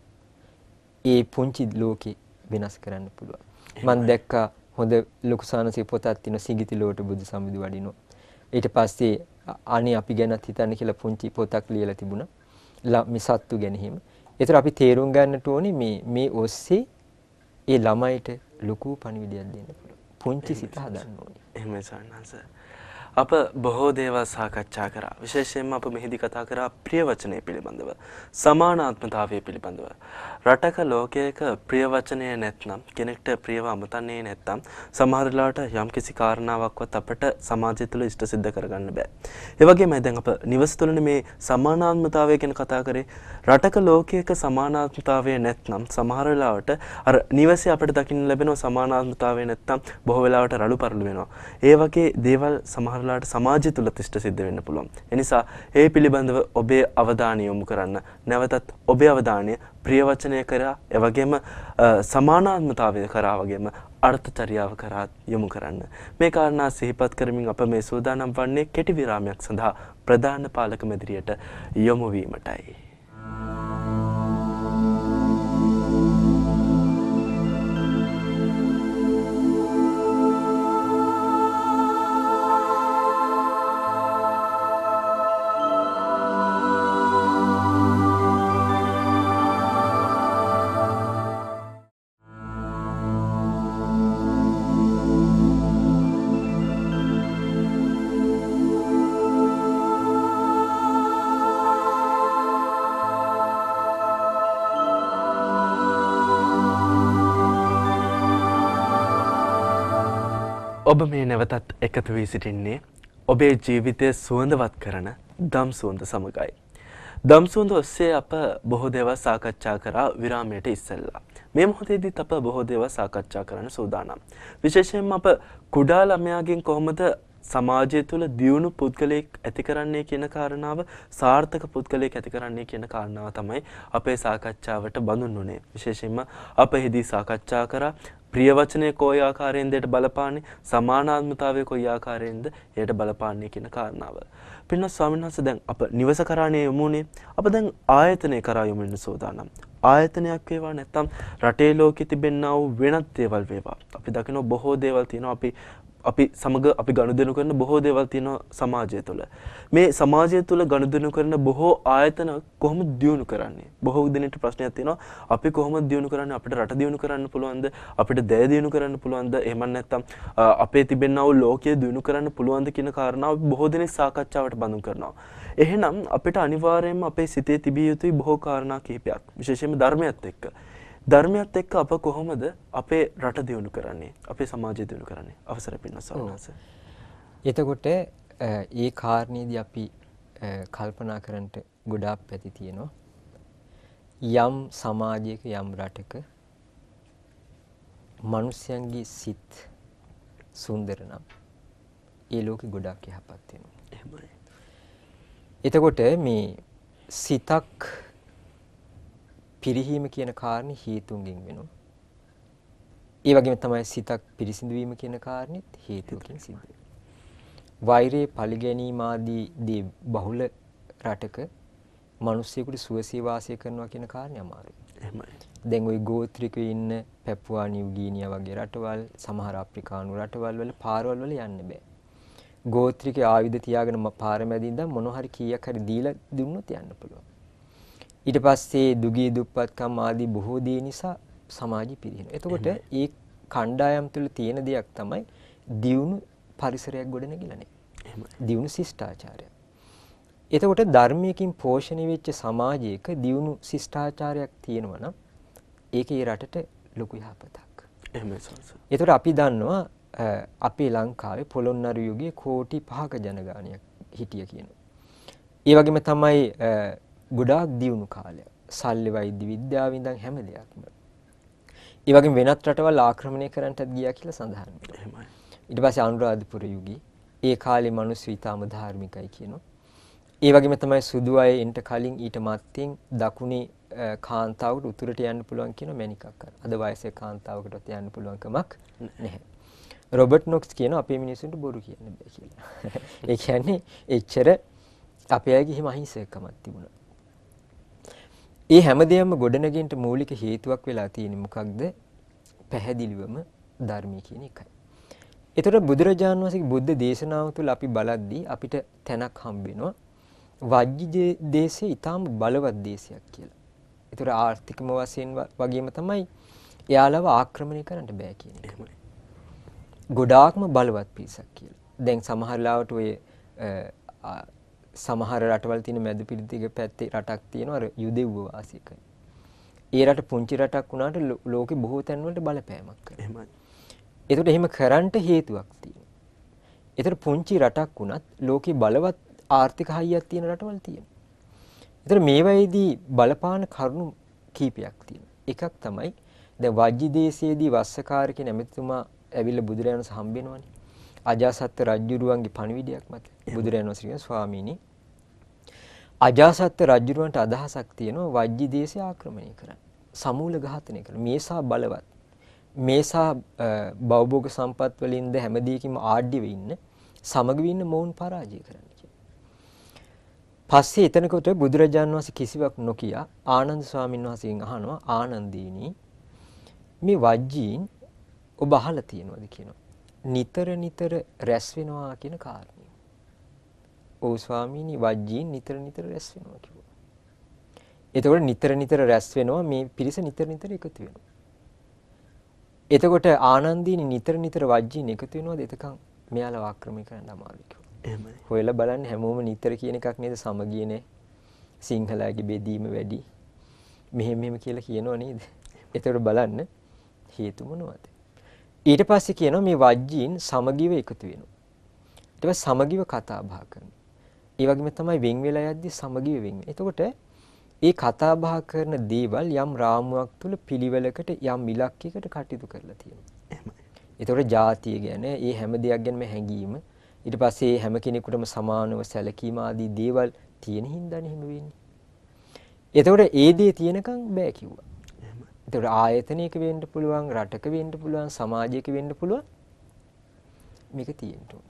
ඒ පුංචි ලෝකේ වෙනස් කරන්න පුළුවන්. මම දැක්කා හොඳ ලොකු සානසික පොතක් තියෙන සිඟිතිලෝට බුදු සමිඳු වඩිනවා. ඊට පස්සේ අනේ අපි ගැනත් හිතන්න කියලා පුංචි පොතක් ලියලා තිබුණා. මේ සත්තු ගැන හිම. ඒතර අපි තේරුම් ගන්නට ඕනේ මේ මේ ඔස්සේ ඒ ළමයිට ලොකු පණිවිඩයක් දෙන්න පුළුවන්. පුංචි සිත හදන්න ඕනේ. එහෙමයි සානස. අප බොහෝ දේවල් සාකච්ඡා කරා. විශේෂයෙන්ම අප මෙහිදී කතා කරා ප්‍රිය වචනය පිළිබඳව, සමානාත්මතාවය පිළිබඳව. රටක ලෝකයක ප්‍රිය වචනය නැත්නම් කෙනෙක්ට ප්‍රියව අමතන්නේ නැත්නම් සමහර වෙලාවට යම්කිසි කාරණාවක්වත් අපට සමාජය තුළ ඉෂ්ට සිද්ධ කරගන්න බෑ. ඒ වගේමයි දැන් අප නිවස තුළනේ මේ සමානාත්මතාවය ගැන කතා කරේ. රටක ලෝකයක සමානාත්මතාවය නැත්නම් සමහර වෙලාවට අර නිවසේ අපිට දකින්න ලැබෙන සමානාත්මතාවය නැත්නම් බොහෝ වෙලාවට රළු පරළු වෙනවා. ඒ වගේ දේවල් සමහර වෙලාවට සමාජය තුළ ඉෂ්ට සිද්ධ වෙන්න පුළුවන්. ඒ නිසා ඒ පිළිබඳව ඔබේ අවධානය යොමු කරන්න. නැවතත් ඔබේ අවධානය ප්‍රිය වචනය කරා, ඒ වගේම සමානාත්මතාවය කරා වගේම අර්ථචර්යාව කරා යොමු කරන්න. මේ කාරණා සිහිපත් කරමින් අප මේ සූදානම් වන්නේ කෙටි විරාමයක් සඳහා ප්‍රධාන පාලක මැදිරියට යොමු වීමටයි. ඔබ මේ නැවතත් එකතු වී සිටින්නේ ඔබේ ජීවිතය සුවඳවත් කරන දම් සුවඳ සමගයි. දම් සුවඳ ඔස්සේ අප බොහෝ දේවල් සාකච්ඡා කරා විරාමයට ඉස්සෙල්ලා. මේ මොහොතේදීත් අප බොහෝ දේවල් සාකච්ඡා කරන්න සූදානම්. විශේෂයෙන්ම අප කුඩා ළමයාගෙන් කොහොමද සමාජය තුළ දියුණු පුද්ගලයෙක් ඇති කරන්නේ කියන කාරණාව සාර්ථක පුද්ගලයෙක් ඇති කරන්නේ කියන කාරණාව තමයි අපේ සාකච්ඡාවට බඳුන් උනේ. විශේෂයෙන්ම අප එහිදී සාකච්ඡා කරා ප්‍රිය වචනය කොයි ආකාරයෙන්ද ඒට බලපාන්නේ, සමානාත්මතාවය කොයි ආකාරයෙන්ද ඒට බලපාන්නේ කියන කාරණාව. පින්වත් ස්වාමීන් වහන්සේ දැන් අප නිවස කරානේ යමුනේ. අප දැන් ආයතනය කරා යමු වෙන සෝදානම්. ආයතනයක් වේවා නැත්නම් රටේ ලෝකෙ තිබෙනා වූ වෙනත් දේවල් වේවා. අපි දකින බොහෝ දේවල් තියෙනවා අපි අපි සමග අපි ගනුදෙනු කරන බොහෝ දේවල් තියෙනවා සමාජය තුළ. මේ සමාජය තුළ ගනුදෙනු කරන බොහෝ ආයතන කොහොමද දියුණු කරන්නේ? බොහෝ දිනට ප්‍රශ්නයක් තියෙනවා. අපි කොහොමද දියුණු කරන්නේ? අපිට රට දියුණු කරන්න පුළුවන්ද? අපිට දැය දියුණු කරන්න පුළුවන්ද? එහෙම නැත්නම් අපේ තිබෙනා වූ ලෝකය දියුණු කරන්න පුළුවන්ද කියන කාරණාව බොහෝ දිනක් සාකච්ඡාවට බඳුන් කරනවා. එහෙනම් අපිට අනිවාර්යයෙන්ම අපේ සිතේ තිබිය යුතුයි බොහෝ කාරණා කිහිපයක්. විශේෂයෙන්ම ධර්මයත් එක්ක. ධර්මයත් එක්ක අප කොහොමද අපේ රට දියුණු කරන්නේ, අපේ සමාජය දියුණු කරන්නේ? අවසර පින්න සවනස. එතකොට ඒ කාරණේදී අපි කල්පනා කරන්නට ගොඩාක් පැති තියෙනවා. යම් සමාජයක යම් රටක මිනිස්යන්ගේ සිත් සුන්දර නම් ඒ ලෝකෙ ගොඩාක් යහපත් වෙනවා. එහෙමයි. එතකොට මේ සිතක් පිරිහීම කියන කාරණේ හේතුන්ගෙන් වෙනවා. ඒ වගේම තමයි සිතක් පිරිසිදු වීම කියන කාරණෙත් හේතුවකින් සිද්ධ වෙනවා. වෛරයේ පරිගැනීම ආදී දේ බහුල රටක මිනිස්සුෙකුට සුවසේ වාසය කරනවා කියන කාරණේ අමාරුයි. එහෙමයි. දැන් ওই ගෝත්‍රිකයෝ ඉන්න පැපුවා නිව්ගීනියා වගේ රටවල්, සමහර අප්‍රිකානු රටවල් වල පාරවල් වල යන්න බෑ. ගෝත්‍රික ආයුධ තියාගෙන පාර මැදින් ඉඳන් මොන හරි කීයක් හරි දීලා දුන්නොත් යන්න පුළුවන්. ඊට පස්සේ දුගී දුප්පත්කම් ආදී බොහෝ දේ නිසා සමාජය පිරිහෙනවා. එතකොට ඒ කණ්ඩායම් තුළ තියෙන දෙයක් තමයි දියුණු පරිසරයක් ගොඩනගිලා නැහැ. දියුණු ශිෂ්ටාචාරයක්. එතකොට ධර්මයකින් පෝෂණය වෙච්ච සමාජයක දියුණු ශිෂ්ටාචාරයක් තියෙනවා නම් ඒකේ රටට ලොකු යහපතක්. එහෙමයි සල්ස. එතකොට අපි දන්නවා අපේ ලංකාවේ පොළොන්නරු යුගයේ කෝටි පහක ජනගහනයක් හිටිය කියනවා. ඒ වගේම තමයි ගොඩාක් දියුණු කාලයක්. සල්ලි වෛද්‍ය විද්‍යාව ඉඳන් හැම දෙයක්ම. ඒ වගේම වෙනත් රටවල් ආක්‍රමණය කරන්නටත් ගියා කියලා සඳහන් වෙනවා. එහෙමයි. ඊට පස්සේ අනුරාධපුර යුගයේ ඒ කාලේ මිනිස්සු ඊටාම ධාර්මිකයි කියනවා. ඒ වගේම තමයි සුදු අය එන්ට කලින් ඊට මත්තෙන් දකුණේ කාන්තාවකට උතුරට යන්න පුළුවන් කියන මැනිකක් අර. අද වයසේ කාන්තාවකටත් යන්න පුළුවන් කමක් නැහැ. රොබර්ට් නොක්ස් කියනවා අපේ මිනිස්සුන්ට බොරු කියන්න බෑ කියලා. ඒ කියන්නේ එච්චර අපේ අයගේ හිම අහිංසකකමක් තිබුණා. ඒ හැමදේම ගොඩනගින්න මූලික හේතුවක් වෙලා තියෙන්නේ මොකක්ද? පැහැදිලිවම ධර්මයේ කියන එකයි. ඒතර බුදුරජාණන් වහන්සේගේ බුද්ධ දේශනාව තුළ අපි බලද්දී අපිට තැනක් හම්බ වෙනවා. වජ්ජි දේශේ ඊටාම බලවත් දේශයක් කියලා. ඒතර ආර්ථිකම වශයෙන් වගේම තමයි එයාලව ආක්‍රමණය කරන්න බෑ කියන එක. ගොඩාක්ම බලවත් පිරිසක් කියලා. දැන් සමහර ලාවට ඔය සමහර රටවල් තියෙන මැද පිරිතික පැත්තේ රටක් තියෙනවා අර යුදෙව්ව වාසය කරන. ඒ රට පුංචි රටක් වුණාට ලෝකේ බොහෝ තැන්වලට බලපෑමක් කරනවා. එහෙමයි. ඒකට එහෙම කරන්න හේතුවක් තියෙනවා. ඒතර පුංචි රටක් වුණත් ලෝකේ බලවත් ආර්ථික හයියක් තියෙන රටවල් තියෙනවා. ඒතර මේවයිදී බලපාන කරුණු කීපයක් තියෙනවා. එකක් තමයි දැන් වජ්ජි දේශයේදී වස්සකාර කියන ඇමතිතුමා ඇවිල්ලා බුදුරජාණන් වහන්සේ හම්බ වෙනවනේ. අජාසත් රජුරුවන්ගේ පණිවිඩයක් මත බුදුරජාණන් වහන්සේ කියන ස්වාමීනි අජාසත් රජුරුවන්ට අදහසක් තියෙනවා වජ්ජි දේශය ආක්‍රමණය කරන්න. සමූල ඝාතනය කරන්න. මේසා බලවත්. මේසා භවභෝග සම්පත් වලින්ද හැමදේකින්ම ආඩ්‍ය වෙ ඉන්න සමග වෙ ඉන්න මොවුන් පරාජය කරන්න කියලා. පස්සේ එතනකොට බුදුරජාණන් වහන්සේ කිසිවක් නොකිය ආනන්ද ස්වාමීන් වහන්සේගෙන් අහනවා ආනන්දීනි මේ වජ්ජීන් ඔබ අහලා තියෙනවද කියනවා. නිතර නිතර රැස් වෙනවා කියන කාරණේ. ඔව් ස්වාමීනි වජ්ජීන් නිතර නිතර රැස් වෙනවා කිව්වා. එතකොට නිතර නිතර රැස් වෙනවා මේ පිරිස නිතර නිතර එකතු වෙනවා. එතකොට ආනන්දීනි නිතර නිතර වජ්ජීන් එකතු වෙනවද? එතකන් මෙයාලා ආක්‍රමණය කරන්න අමාරුයි කිව්වා. එහෙමයි. හොයලා බලන්න හැමෝම නිතර කියන එකක් නේද සමගියනේ. සිංහලයේ බෙදීම වැඩි. මෙහෙම මෙහෙම කියලා කියනව නේද? එතකොට බලන්න හේතු මොනවද? ඊට පස්සේ කියනවා මේ වජ්ජීන් සමගිව එකතු වෙනවා. ඊට පස්සේ සමගිව කතා බහ කරනවා. ඒ වගේම තමයි වෙන් වෙලා යද්දි සමගිව වෙන් වෙනවා. එතකොට ඒ කතා බහ කරන දේවල් යම් රාමුවක් තුල පිළිවෙලකට යම් ඉලක්කයකට කටයුතු කරලා තියෙනවා. එහෙමයි. එතකොට ජාතිය ගැන ඒ හැම දෙයක් ගැනම හැඟීම ඊට පස්සේ හැම කෙනෙකුටම සමානව සැලකීම ආදී දේවල් තියෙන හින්දානේ එහෙම වෙන්නේ. එතකොට ඒ දේ තියෙනකන් බෑ කිව්වා. එතකොට ආයතනයක වෙන්න පුළුවන්, රටක වෙන්න පුළුවන්, සමාජයක වෙන්න පුළුවන්. මේක තියෙන්න ඕනේ.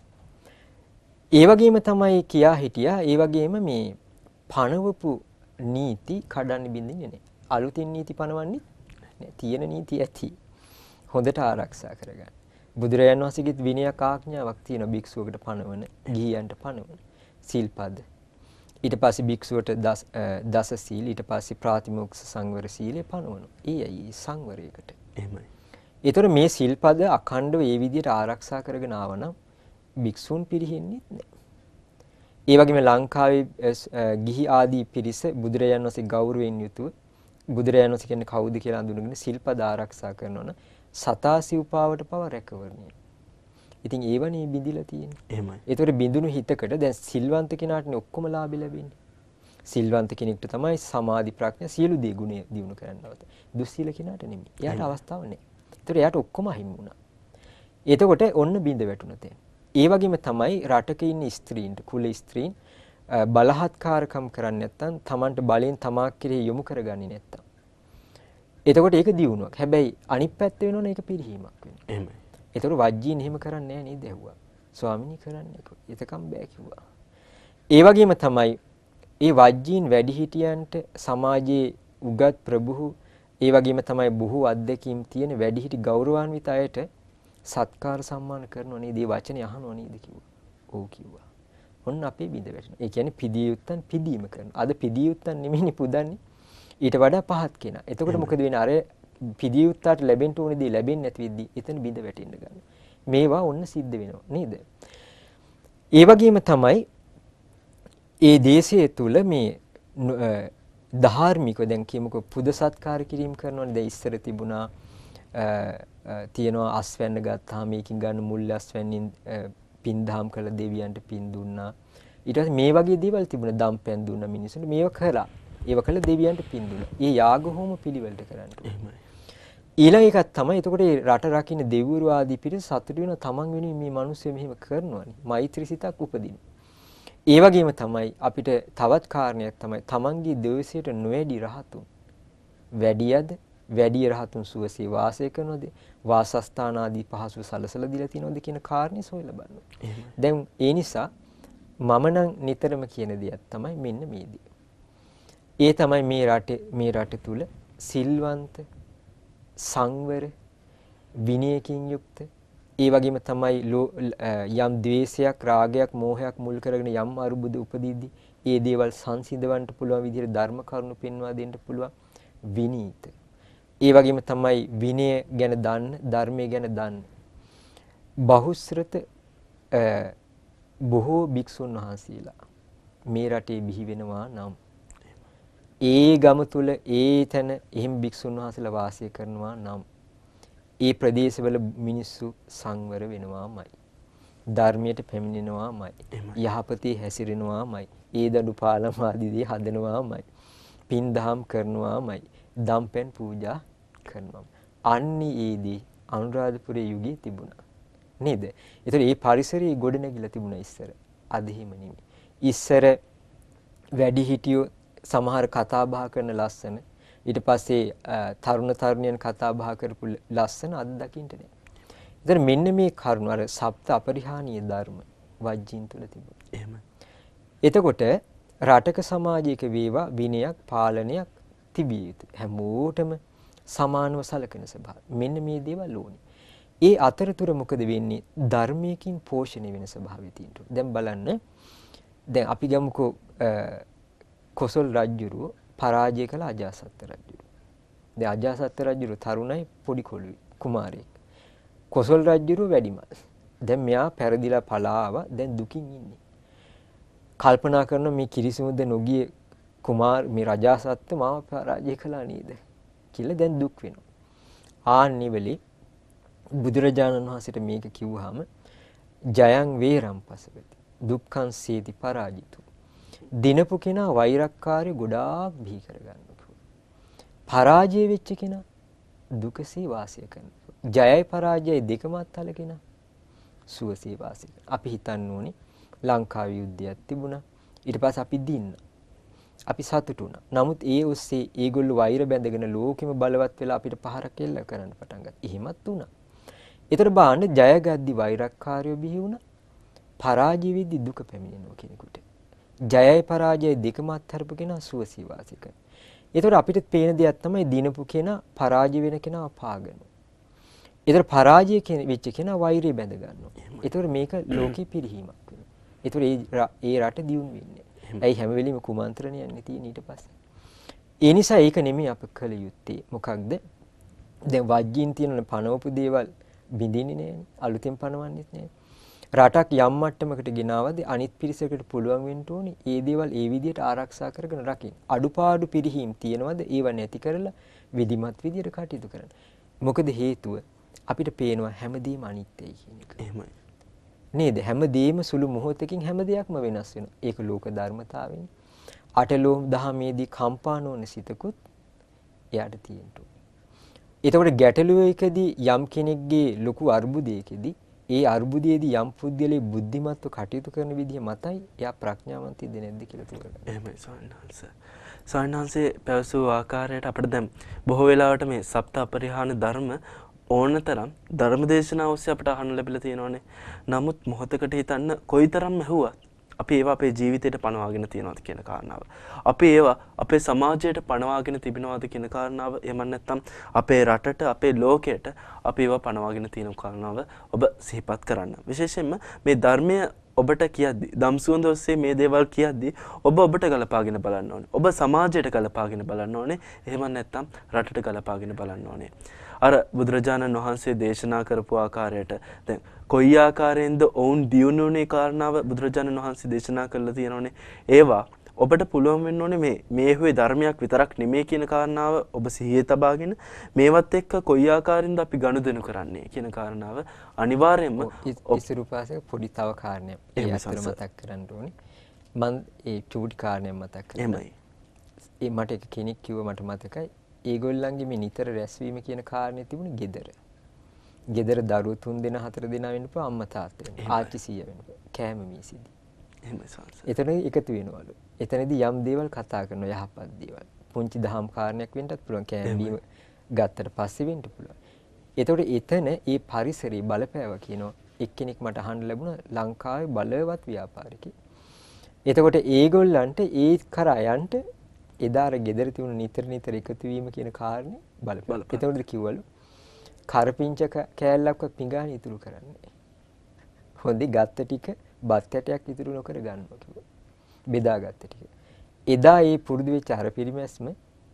ඒ වගේම තමයි කියා හිටියා. ඒ වගේම මේ පණවපු නීති කඩන්න බින්දින්නේ නැහැ. අලුතින් නීති පනවන්නේ නැහැ. තියෙන නීති ඇති. හොඳට ආරක්ෂා කරගන්න. බුදුරජාණන් වහන්සේගෙත් විනයක් ආඥාවක් තියෙනවා භික්ෂුවකට පනවන, ගිහියන්ට පනවන සීල්පද. ඊට පස්සේ භික්ෂුවට දස දස සීල්, ඊට පස්සේ ප්‍රාතිමෝක්ෂ සංවර සීලය පනවනවා. ඒ අයි සංවරයකට. එහෙමයි. ඒතර මේ සීල්පද අඛණ්ඩව ඒ විදිහට ආරක්ෂා කරගෙන ආවනම් භික්ෂුන් පිරිහෙන්නේ නැහැ. ඒ වගේම ලංකාවේ ගිහි ආදී පිරිස බුදුරජාණන් වහන්සේ ගෞරවයෙන් යුතුව බුදුරජාණන් වහන්සේ කියන්නේ කවුද කියලා අඳුනගෙන සිල්පද ආරක්ෂා කරනවා නම් සතා සිව්පාවට පව රැකවරණය. ඉතින් ඒවනේ බිඳිලා තියෙන්නේ. එහෙමයි. ඒතකොට බිඳුණු හිතකට දැන් සිල්වන්ත කෙනාටනේ ඔක්කොම ලාභ ලැබෙන්නේ. සිල්වන්ත කෙනෙක්ට තමයි සමාධි ප්‍රඥා සියලු දේ ගුණ දිනු කරන්නවත්. දුස්සීල කෙනාට නෙමෙයි. එයාට අවස්ථාවක් නැහැ. ඒතකොට එයාට ඔක්කොම අහිමි වුණා. එතකොට ඔන්න බිඳ වැටුණා තේ. ඒ වගේම තමයි රටක ඉන්න ස්ත්‍රීන්ට කුල ස්ත්‍රීන් බලහත්කාරකම් කරන්නේ නැත්නම් Tamanට බලෙන් තමා කෙරෙහි යොමු කරගන්නේ නැත්නම්. එතකොට ඒක දියුණුවක්. හැබැයි අනිත් පැත්ත වෙනවනේ ඒක පිරිහීමක් වෙනවා. එහෙමයි. එතකොට වජ්ජීන් එහෙම කරන්නේ නැහැ නේද ඇහුවා. ස්වාමිනී කරන්නේ එතකම් බෑ කිව්වා. ඒ වගේම තමයි ඒ වජ්ජීන් වැඩිහිටියන්ට සමාජයේ උගත් ප්‍රභූ ඒ වගේම තමයි බොහෝ අධ්‍යක්ීම් තියෙන වැඩිහිටි ගෞරවාන්විත අයට සත්කාර සම්මාන කරනවා නේද? මේ වචනේ අහනවා නේද කිව්වා. ඔව් කිව්වා. ඔන්න අපේ බිඳ වැටෙනවා. ඒ කියන්නේ පිදිය යුත්තන් පිදීම කරනවා. අද පිදිය යුත්තන් නෙමෙයිනේ පුදන්නේ. ඊට වඩා පහත් කෙනා. එතකොට මොකද වෙන්නේ? අර පිදිය යුත්තාට ලැබෙන්න ඕනේ දේ ලැබෙන්නේ නැති වෙද්දී එතන බිඳ වැටෙන්න ගන්නවා. මේවා ඔන්න සිද්ධ වෙනවා නේද? ඒ වගේම තමයි ඒ දේශයේ තුල මේ ධාර්මික දැන් කියමුකෝ පුද සත්කාර කිරීම කරනවනේ. දැන් ඉස්සර තිබුණා තියෙනවා අස්වැන්න ගත්තාම මේකින් ගන්න මුල් අස්වැන්නින් පින්දහම් කළ දෙවියන්ට පින් දුන්නා. ඊට පස්සේ මේ වගේ දේවල් තිබුණා. දම් පැන් දුන්නා මිනිස්සුන්ට. මේව කළා. ඒව කළ දෙවියන්ට පින් දුන්නා. ඒ යාග හෝම පිළිවෙලට කරන්න. එහෙමයි. ඊළඟ එකක් තමයි එතකොට මේ රට රකින්න දෙවිවරු ආදී පිරිස සතුටු වෙන තමන් වෙනුවෙන් මේ මිනිස්සු මෙහෙම කරනවානේ. මෛත්‍රී සිතක් උපදින. ඒ වගේම තමයි අපිට තවත් කාරණයක් තමයි තමන්ගේ දවසේට නොවැඩි රහතුන් වැඩියද වැඩි රහතුන් සුවසේ වාසය කරනවද වාසස්ථාන ආදී පහසු සලසලා දීලා තියෙනවද කියන කාරණේ සොයලා බලන්න. දැන් ඒ නිසා මම නම් නිතරම කියන දෙයක් තමයි මෙන්න මේ දේ. ඒ තමයි මේ රටේ මේ රට තුල සිල්වන්ත සංවර විනයකින් යුක්ත ඒ වගේම තමයි යම් ද්වේෂයක් රාගයක් මෝහයක් මුල් කරගෙන යම් අරුබුද උපදීදී ඒ දේවල් සංසිඳවන්න පුළුවන් විදිහට ධර්ම කරුණු පෙන්වා දෙන්න පුළුවන් විනීත. ඒ වගේම තමයි විනය ගැන දන්න ධර්මයේ ගැන දන්න බහුශ්‍රත බොහෝ භික්ෂුන් වහන්සේලා මේ රටේ බිහි වෙනවා නම් ඒ ගම තුල ඒ තැන එහෙම භික්ෂුන් වහන්සේලා වාසය කරනවා නම් ඒ ප්‍රදේශවල මිනිස්සු සංවර වෙනවාමයි. ධර්මයට පැමිණෙනවාමයි. යහපතේ හැසිරෙනවාමයි. ඒ දඩු පාලම ආදී දේ හදනවාමයි. පින් දහම් කරනවාමයි. දම්පැන් පූජා කරනවා. අන්නේ ඒදී අනුරාධපුරයේ යුගයේ තිබුණා. නේද? ඒතර මේ පරිසරයේ ගොඩ නැගිලා තිබුණා ඉස්සර. අද එහෙම නෙමෙයි. ඉස්සර වැඩි හිටියෝ සමහර කතා බහ කරන ලස්සන ඊට පස්සේ තරුණ තරුණියන් කතා බහ කරපු ලස්සන අද දකින්න නෑ. ඉතින් මෙන්න මේ කරුණ අර සප්ත අපරිහානීය ධර්ම වජ්ජින් තුල තිබුණා. එහෙම. එතකොට රටක සමාජයක වේවා විනයක් පාලනයක් තිබිය යුතුයි. හැමෝටම සමානව සැලකෙන ස්වභාවය. මෙන්න මේ දේවල් ඕනේ. ඒ අතරතුර මොකද වෙන්නේ? ධර්මයකින් පෝෂණය වෙන ස්වභාවය තියෙනවා. දැන් බලන්න. දැන් අපි ගමුකෝ කොසල් රජුරුව පරාජය කළ අජාසත් රජුරුව. දැන් අජාසත් රජුරුව තරුණයි පොඩි කොළුයි කුමාරයෙක්. කොසල් රජුරුව වැඩිමල්. දැන් මෙයා පෙරදිලා පලා ආවා. දැන් දුකින් ඉන්නේ. කල්පනා කරන මේ කිරිසමුද්ද නොගිය කුමාර මේ රජාසත් මාව පරාජය කළා නේද කියලා දැන් දුක් වෙනවා. ආන්නේ වෙලේ බුදුරජාණන් වහන්සේට මේක කිව්වහම ජයං වේරම් පසවති දුක්ඛං සේති පරාජිතු. දිනපු කෙනා වෛරක්කාරය ගොඩාක් බිහි කරගන්නවා. පරාජය වෙච්ච කෙනා දුකසේ වාසය කරනවා. ජයයි පරාජයයි දෙකම අත්හල කෙනා සුවසේ වාසය කරනවා. අපි හිතන්න ඕනේ ලංකාවේ යුද්ධයක් තිබුණා. ඊට පස්සේ අපි දින්න. අපි සතුටු වුණා. නමුත් ඒ ඔස්සේ ඒගොල්ලෝ වෛර බැඳගෙන ලෝකෙම බලවත් වෙලා අපිට පහර කෙල්ල කරන්න පටන් ගත්තා. එහෙමත් වුණා. ඒතර බාන්න ජයගද්දි වෛරක්කාරයෝ බිහි වුණා. පරාජය වෙද්දි දුක පැමිණෙනවා කෙනෙකුට. ජයයි පරාජයයි දෙකම අත්හැරපු කෙනා සුවසේ වාසය කරනවා. ඒතර අපිට පේන දෙයක් තමයි දිනපු කෙනා පරාජය වෙන කෙනා පාගනවා. ඒතර පරාජය වෙච්ච කෙනා වෛරය බැඳ ගන්නවා. ඒතර මේක ලෝකේ පිරිහීමක් වෙනවා. ඒතර ඒ ඒ රට දියුණු වෙන්නේ. ඇයි හැම වෙලෙම කුමන්ත්‍රණ යන්නේ තියෙන ඊට පස්සේ. ඒ නිසා ඒක නෙමෙයි අප කළ යුත්තේ. මොකක්ද? දැන් වජ්ජින් තියෙන පනවපු දේවල් බිඳින්නේ නෑනේ. අලුතෙන් පනවන්නෙත් නෑ. රටක් යම් මට්ටමකට ගෙනාවද අනිත් පිරිසකට පුළුවන් වෙන්න ඕනේ ඒ දේවල් ඒ විදිහට ආරක්ෂා කරගෙන රකින්න. අඩුපාඩු පිරිහීම් තියෙනවද ඒව නැති කරලා විධිමත් විදිහට කටයුතු කරන්න. මොකද හේතුව අපිට පේනවා හැමදේම අනිත්‍යයි කියන එක. එහෙමයි. නේද? හැමදේම සුළු මොහොතකින් හැම දෙයක්ම වෙනස් වෙනවා. ඒක ලෝක ධර්මතාවයනේ. අටලෝ දහමේදී කම්පා නොවන සිතකුත් එයාට තියෙන්න ඕනේ. එතකොට ගැටලුවකදී යම් කෙනෙක්ගේ ලොකු අර්බුදයකදී ඒ අර්බුදයේදී යම් පුද්ගලයෙක් බුද්ධිමත්ව කටයුතු කරන විදිහ මතයි එයා ප්‍රඥාවන්තයෙක්ද නැද්ද කියලා තෝරගන්න. එහෙමයි සායනහන්ස. සායනහන්සේ පැවසූ ආකාරයට අපිට දැන් බොහෝ වෙලාවට මේ සප්ත අපරිහාන ධර්ම ඕනතරම් ධර්මදේශනා ඔස්සේ අපිට අහන්න ලැබිලා තියෙනවානේ. නමුත් මොහොතකට හිතන්න කොයිතරම් ඇහුවත් අපි ඒවා අපේ ජීවිතයට පනවාගෙන තියනවාද කියන කාරණාව. අපි ඒවා අපේ සමාජයට පනවාගෙන තිබෙනවාද කියන කාරණාව. එහෙම නැත්නම් අපේ රටට, අපේ ලෝකයට අපි ඒවා පනවාගෙන තියෙන කාරණාව ඔබ සිහිපත් කරන්න. විශේෂයෙන්ම මේ ධර්මය ඔබට කියද්දි, ධම්සුවඳ ඔස්සේ මේ දේවල් කියද්දි ඔබ ඔබට ගලපාගෙන බලන්න ඕනේ. ඔබ සමාජයට ගලපාගෙන බලන්න ඕනේ. එහෙම නැත්නම් රටට ගලපාගෙන බලන්න ඕනේ. අර බුදුරජාණන් වහන්සේ දේශනා කරපු ආකාරයට දැන් කොයි ආකාරයෙන්ද ඔවුන් දියුණුනේ කාරණාව බුදුරජාණන් වහන්සේ දේශනා කළා තියෙනෝනේ. ඒවා ඔබට පුළුවන් වෙන්න ඕනේ මේ මේ හුවේ ධර්මයක් විතරක් නෙමෙයි කියන කාරණාව ඔබ සිහියේ තබාගෙන මේවත් එක්ක කොයි ආකාරයෙන්ද අපි ගනුදෙනු කරන්නේ කියන කාරණාව අනිවාර්යයෙන්ම ඉසිරුපාසක පොඩි තව කාරණයක් ඒ අතර මතක් කරන්න ඕනේ. මම ඒ චූටි කාරණයක් මතක් කරනවා. එහෙමයි. ඒ මට එක කෙනෙක් කිව්ව මට මතකයි. ඒගොල්ලන්ගේ මේ නිතර රැස්වීම කියන කාරණේ තිබුණේ ගෙදර. ගෙදර දරුවෝ තුන් දෙනා හතර දෙනා වෙන්න පුළුවන් අම්මා තාත්තා වෙන්න. ආච්චි සීයා වෙන්න පුළුවන්. කෑම මීසිදි. එහෙමයි සාංශ. එතන එකතු වෙනවලු. එතනදී යම් දේවල් කතා කරනවා යහපත් දේවල්. පුංචි දහම් කාරණයක් වෙන්නත් පුළුවන්. කෑම බීම ගත්තට පස්සේ වෙන්න පුළුවන්. එතකොට එතන ඒ පරිසරي බලපෑවා කියනවා. එක්කෙනෙක් මට අහන්න ලැබුණා ලංකාවේ බලවත් ව්‍යාපාරිකයෙක්. එතකොට ඒගොල්ලන්ට ඒ කරා යන්න එදාර ගෙදර තිබුණ නිතර නිතර එකතු වීම කියන කාරණේ බලපෑවා. එතකොටද කිව්වලු කරපිංච කෑල්ලක්වත් පිඟාන ඉතුරු කරන්නේ. හොඳේ ගත්ත ටික බත් ඇටයක් ඉතුරු නොකර ගන්නවා කිව්වා. බෙදාගත්ත ටික. එදා ඒ පුරුදු වෙච්ච අර පිරිමැස්ම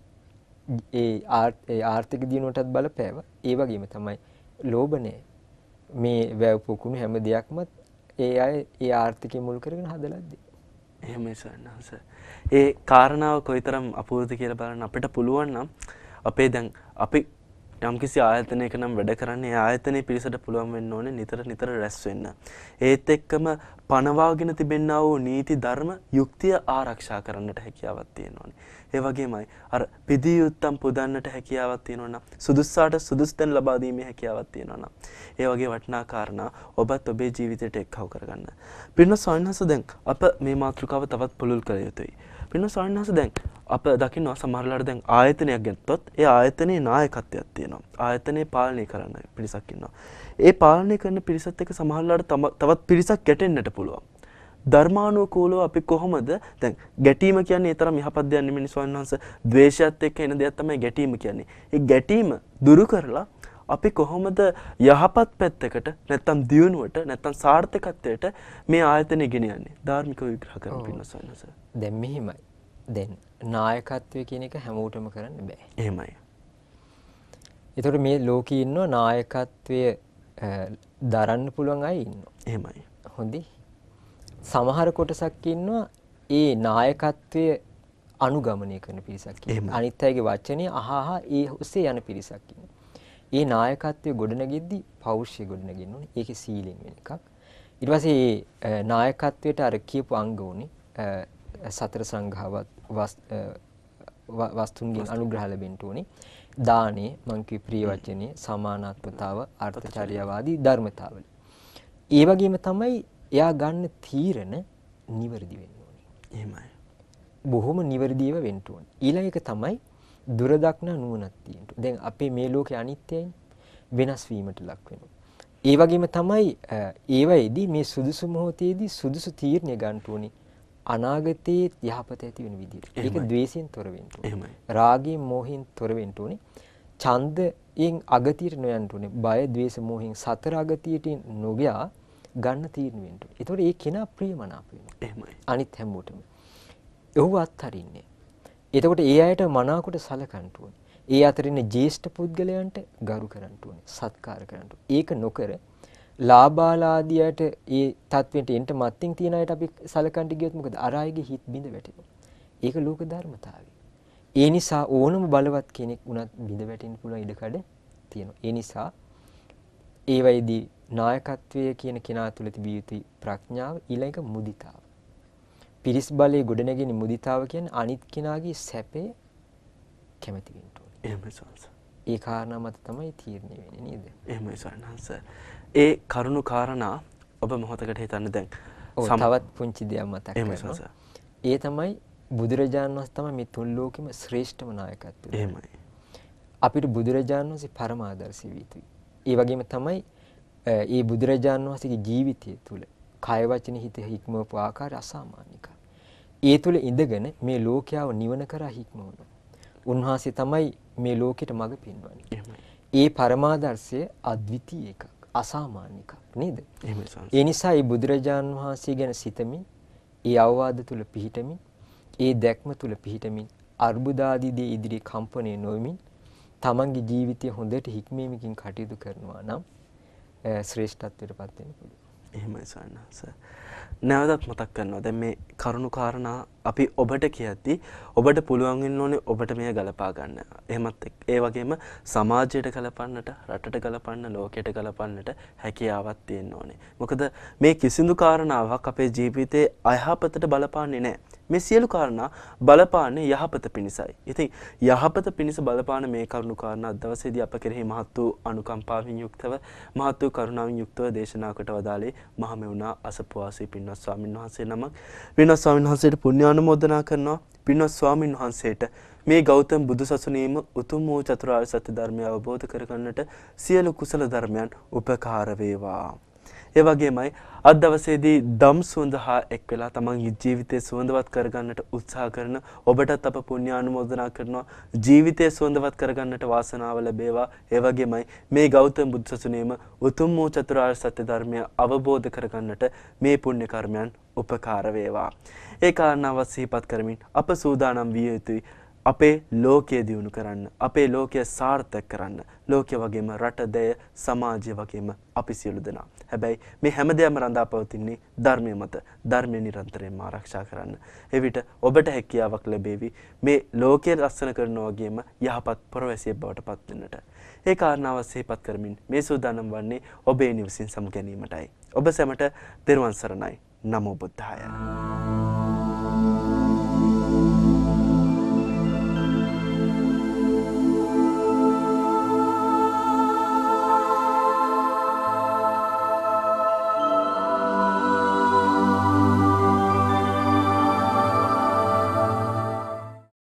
ඒ ආර්ථික දියුණුවටත් බලපෑවා. ඒ වගේම තමයි ලෝභ නැහැ. මේ වැව පොකුණු හැම දෙයක්ම ඒ අය ඒ ආර්ථිකය මුල් කරගෙන හදලාද. එහෙමයි සන්නහස. ඒ කාරණාව කොයිතරම් අපූර්වද කියලා බලන්න අපිට පුළුවන් නම් අපේ දැන් අපි යම්කිසි ආයතනයක නම් වැඩ කරන්නේ ඒ ආයතනයේ පිරිසට පුළුවන් වෙන්න ඕනේ නිතර නිතර රැස් වෙන්න. ඒත් එක්කම පනවාගෙන තිබෙනා වූ නීති ධර්ම යුක්තිය ආරක්ෂා කරන්නට හැකියාවක් තියෙනවානේ. ඒ වගේමයි අර පිදී යුත්තම් පුදන්නට හැකියාවක් තියෙනවා සුදුස්සාට සුදුස් තැන් ලබා දීමේ හැකියාවක් තියෙනවා. ඒ වගේ වටිනා කාරණා ඔබත් ඔබේ ජීවිතයට එක්කව කරගන්න. පින්න සායනහස දැන් අප මේ මාතෘකාව තවත් පුළුල් කළ යුතුයි. පින්න සායනහස දැන් අප දකින්නවා සමහරලාට දැන් ආයතනයක් ගත්තොත් ඒ ආයතනයේ නායකත්වයක් තියෙනවා. ආයතනයේ පාලනය කරන පිරිසක් ඉන්නවා. ඒ පාලනය කරන පිරිසත් එක්ක සමහරලාට තවත් පිරිසක් ගැටෙන්නට පුළුවන්. ධර්මානුකූලව අපි කොහොමද දැන් ගැටීම කියන්නේ ඒ තරම් යහපත් දෙයක් නෙමෙයි ස්වාමීන් ද්වේෂයත් එක්ක එන දෙයක් තමයි ගැටීම කියන්නේ. ඒ ගැටීම දුරු කරලා අපි කොහොමද යහපත් පැත්තකට නැත්තම් දියුණුවට නැත්තම් සාර්ථකත්වයට මේ ආයතනෙ ගෙනියන්නේ? ධාර්මික විග්‍රහ කරන්න පින්න ස්වාමීන් දැන් මෙහිමයි. දැන් නායකත්වය කියන එක හැමෝටම කරන්න බෑ. එහෙමයි. ඒතකොට මේ ලෝකේ ඉන්න නායකත්වය දරන්න පුළුවන් අය ඉන්නවා. එහෙමයි. හොඳයි. සමහර කොටසක් ඉන්නවා ඒ නායකත්වය අනුගමනය කරන පිරිසක් ඉන්නවා. අනිත් අයගේ වචනේ අහහා ඒ ඔස්සේ යන පිරිසක් ඉන්නවා. ඒ නායකත්වය ගොඩනගෙද්දි පෞරුෂය ගොඩනගෙන්න ඕනේ. ඒකේ සීලෙන් වෙන එකක්. ඊට පස්සේ මේ නායකත්වයට අර කියපු අංග උනේ සතර සංඝාවත් වස්තුන්ගෙන් අනුග්‍රහ ලැබෙන්න ඕනේ. දානේ, මං කිය ප්‍රිය වචනේ, සමානාත්මතාව, අර්ථචාරියාවාදී ධර්මතාවල. ඒ වගේම තමයි එයා ගන්න තීරණ නිවැරදි වෙන්න ඕනේ. එහෙමයි. බොහොම නිවැරදිව වෙන්න ඕනේ. ඊළඟ එක තමයි දුර දක්නා නුවණක් තියෙන්න. දැන් අපේ මේ ලෝකේ අනිත්‍යයි වෙනස් වීමට ලක් වෙනවා. ඒ වගේම තමයි ඒවයිදී මේ සුදුසු මොහොතේදී සුදුසු තීරණය ගන්න ඕනේ. අනාගතයේ යහපත ඇති වෙන විදිහට. ඒක ද්වේෂයෙන් තොර වෙන්න ඕනේ. රාගයෙන් මෝහයෙන් තොර වෙන්න ඕනේ. ඡන්දයෙන් අගතියට නොයන්න ඕනේ. බය, ද්වේෂ, මෝහයෙන් සතර අගතියට නොගියා ගන්න තීරණ වෙන්න ඕනේ. ඒතකොට ඒ කෙනා ප්‍රියමනාප වෙනවා. එහෙමයි. අනිත් හැමෝටම. ඒව අත්හරින්නේ. එතකොට ඒ අයට මනාකොට සලකන්න ඕනේ. ඒ අතර ඉන්න ජේෂ්ඨ පුද්ගලයන්ට ගරු කරන්න ඕනේ. සත්කාර කරන්න ඕනේ. ඒක නොකර ලාභාලාදියට ඒ තත්වෙට එන්න මත්ින් තියන අයට අපි සලකන්න ගියොත් මොකද? අර අයගේ හිත බිඳ වැටෙනවා. ඒක ලෝක ධර්මතාවය. ඒ නිසා ඕනම බලවත් කෙනෙක් උනත් බිඳ වැටෙන්න පුළුවන් ඉඩකඩ තියෙනවා. ඒ නිසා ඒ වයිදී නායකත්වයේ කියන කෙනා තුළ තිබිය යුතු ප්‍රඥාව ඊළඟ මුදිතාව. පිරිස් බලයේ ගොඩනැගෙන මුදිතාව කියන්නේ අනිත් කෙනාගේ සැපේ කැමති වෙන්න ඕනේ. එහෙමයි සවන්ස. ඒ කාරණා මත තමයි තීරණය වෙන්නේ නේද? එහෙමයි සවන්ස. ඒ කරුණු කාරණා ඔබ මොහොතකට හිතන්න දැන්. ඔව් තවත් පුංචි දෙයක් මතක් කරනවා. ඒ තමයි බුදුරජාණන් වහන්සේ තමයි මේ තුන් ලෝකෙම ශ්‍රේෂ්ඨම නායකත්වය. එහෙමයි. අපිට බුදුරජාණන් වහන්සේ පරමාදර්ශී විය යුතුයි. ඒ වගේම තමයි ඒ බුදුරජාණන් වහන්සේගේ ජීවිතය තුළ කය වචන හිත හික්මවපු ආකාරය අසාමාන්‍යයි. ඒ තුළ ඉඳගෙන මේ ලෝකයාව නිවන කරා හික්මවනවා. උන්වහන්සේ තමයි මේ ලෝකෙට මඟ පෙන්වන්නේ. ඒ පරමාදර්ශය අද්විතීය එකක්, අසාමාන්‍ය එකක් නේද? ඒ නිසා මේ බුදුරජාණන් වහන්සේ ගැන සිතමින්, ඒ අවවාද තුළ පිහිටමින්, ඒ දැක්ම තුළ පිහිටමින් අර්බුදාදී දේ ඉදිරි කම්පණය නොවෙමින් තමන්ගේ ජීවිතය හොඳට හික්මීමකින් කටයුතු කරනවා නම් ශ්‍රේෂ්ඨත්වයට පත් වෙන්න පුළුවන්. එහෙමයි සවන්ස. නැවතත් මතක් කරනවා. දැන් මේ කරුණු කාරණා අපි ඔබට කියද්දි ඔබට පුළුවන් වෙන්න ඕනේ ඔබට මේ ගලපා ගන්න. එහෙමත් ඒ වගේම සමාජයට ගලපන්නට, රටට ගලපන්න, ලෝකයට ගලපන්නට හැකියාවක් තියෙන්න ඕනේ. මොකද මේ කිසිදු කාරණාවක් අපේ ජීවිතේ අයහපතට බලපාන්නේ නැහැ. මේ සියලු කාරණා බලපාන්නේ යහපත පිණිසයි. ඉතින් යහපත පිණිස බලපාන මේ කරුණු කාරණා දවසේදී අප කෙරෙහි මහත් වූ අනුකම්පාවෙන් යුක්තව, මහත් වූ කරුණාවෙන් යුක්තව දේශනා කොට වදාළේ මහමෙවුනා අසපුවාසී පින්වත් ස්වාමීන් වහන්සේ නමක්. පින්වත් ස්වාමීන් වහන්සේට පුණ්‍යානුමෝදනා කරනවා. පින්වත් ස්වාමීන් වහන්සේට මේ ගෞතම බුදුසසුනේම උතුම් වූ චතුරාර්ය සත්‍ය ධර්මය අවබෝධ කරගන්නට සියලු කුසල ධර්මයන් උපකාර වේවා. ඒ වගේමයි අද දවසේදී ධම් සුවඳ හා එක් වෙලා තමන්ගේ ජීවිතය සුවඳවත් කරගන්නට උත්සාහ කරන ඔබටත් අප පුණ්‍යානුමෝදනා කරනවා. ජීවිතය සුවඳවත් කරගන්නට වාසනාව ලැබේවා. ඒ වගේමයි මේ ගෞතම බුදුසසුනේම උතුම් වූ චතුරාර්ය සත්‍ය ධර්මය අවබෝධ කරගන්නට මේ පුණ්‍ය කර්මයන් උපකාර වේවා. ඒ කාරණාව සිහිපත් කරමින් අප සූදානම් විය යුතුයි අපේ ලෝකය දියුණු කරන්න, අපේ ලෝකය සාර්ථක කරන්න, ලෝකය වගේම රට, දෙය, සමාජය වගේම අපි සියලු දෙනා. හැබැයි මේ හැමදේම රඳා පවතින්නේ ධර්මය මත. ධර්මය නිරන්තරයෙන්ම ආරක්ෂා කරන්න. එවිට ඔබට හැකියාවක් ලැබේවි මේ ලෝකය රැස්සන කරනවා වගේම යහපත් පුරවැසියෙක් බවට පත් වෙන්නට. ඒ කාරණාව සිහිපත් කරමින් මේ සූදානම් වන්නේ ඔබේ නිවසින් සමු ගැනීමටයි. ඔබ සැමට තෙරුවන් සරණයි. නමෝ බුද්ධාය.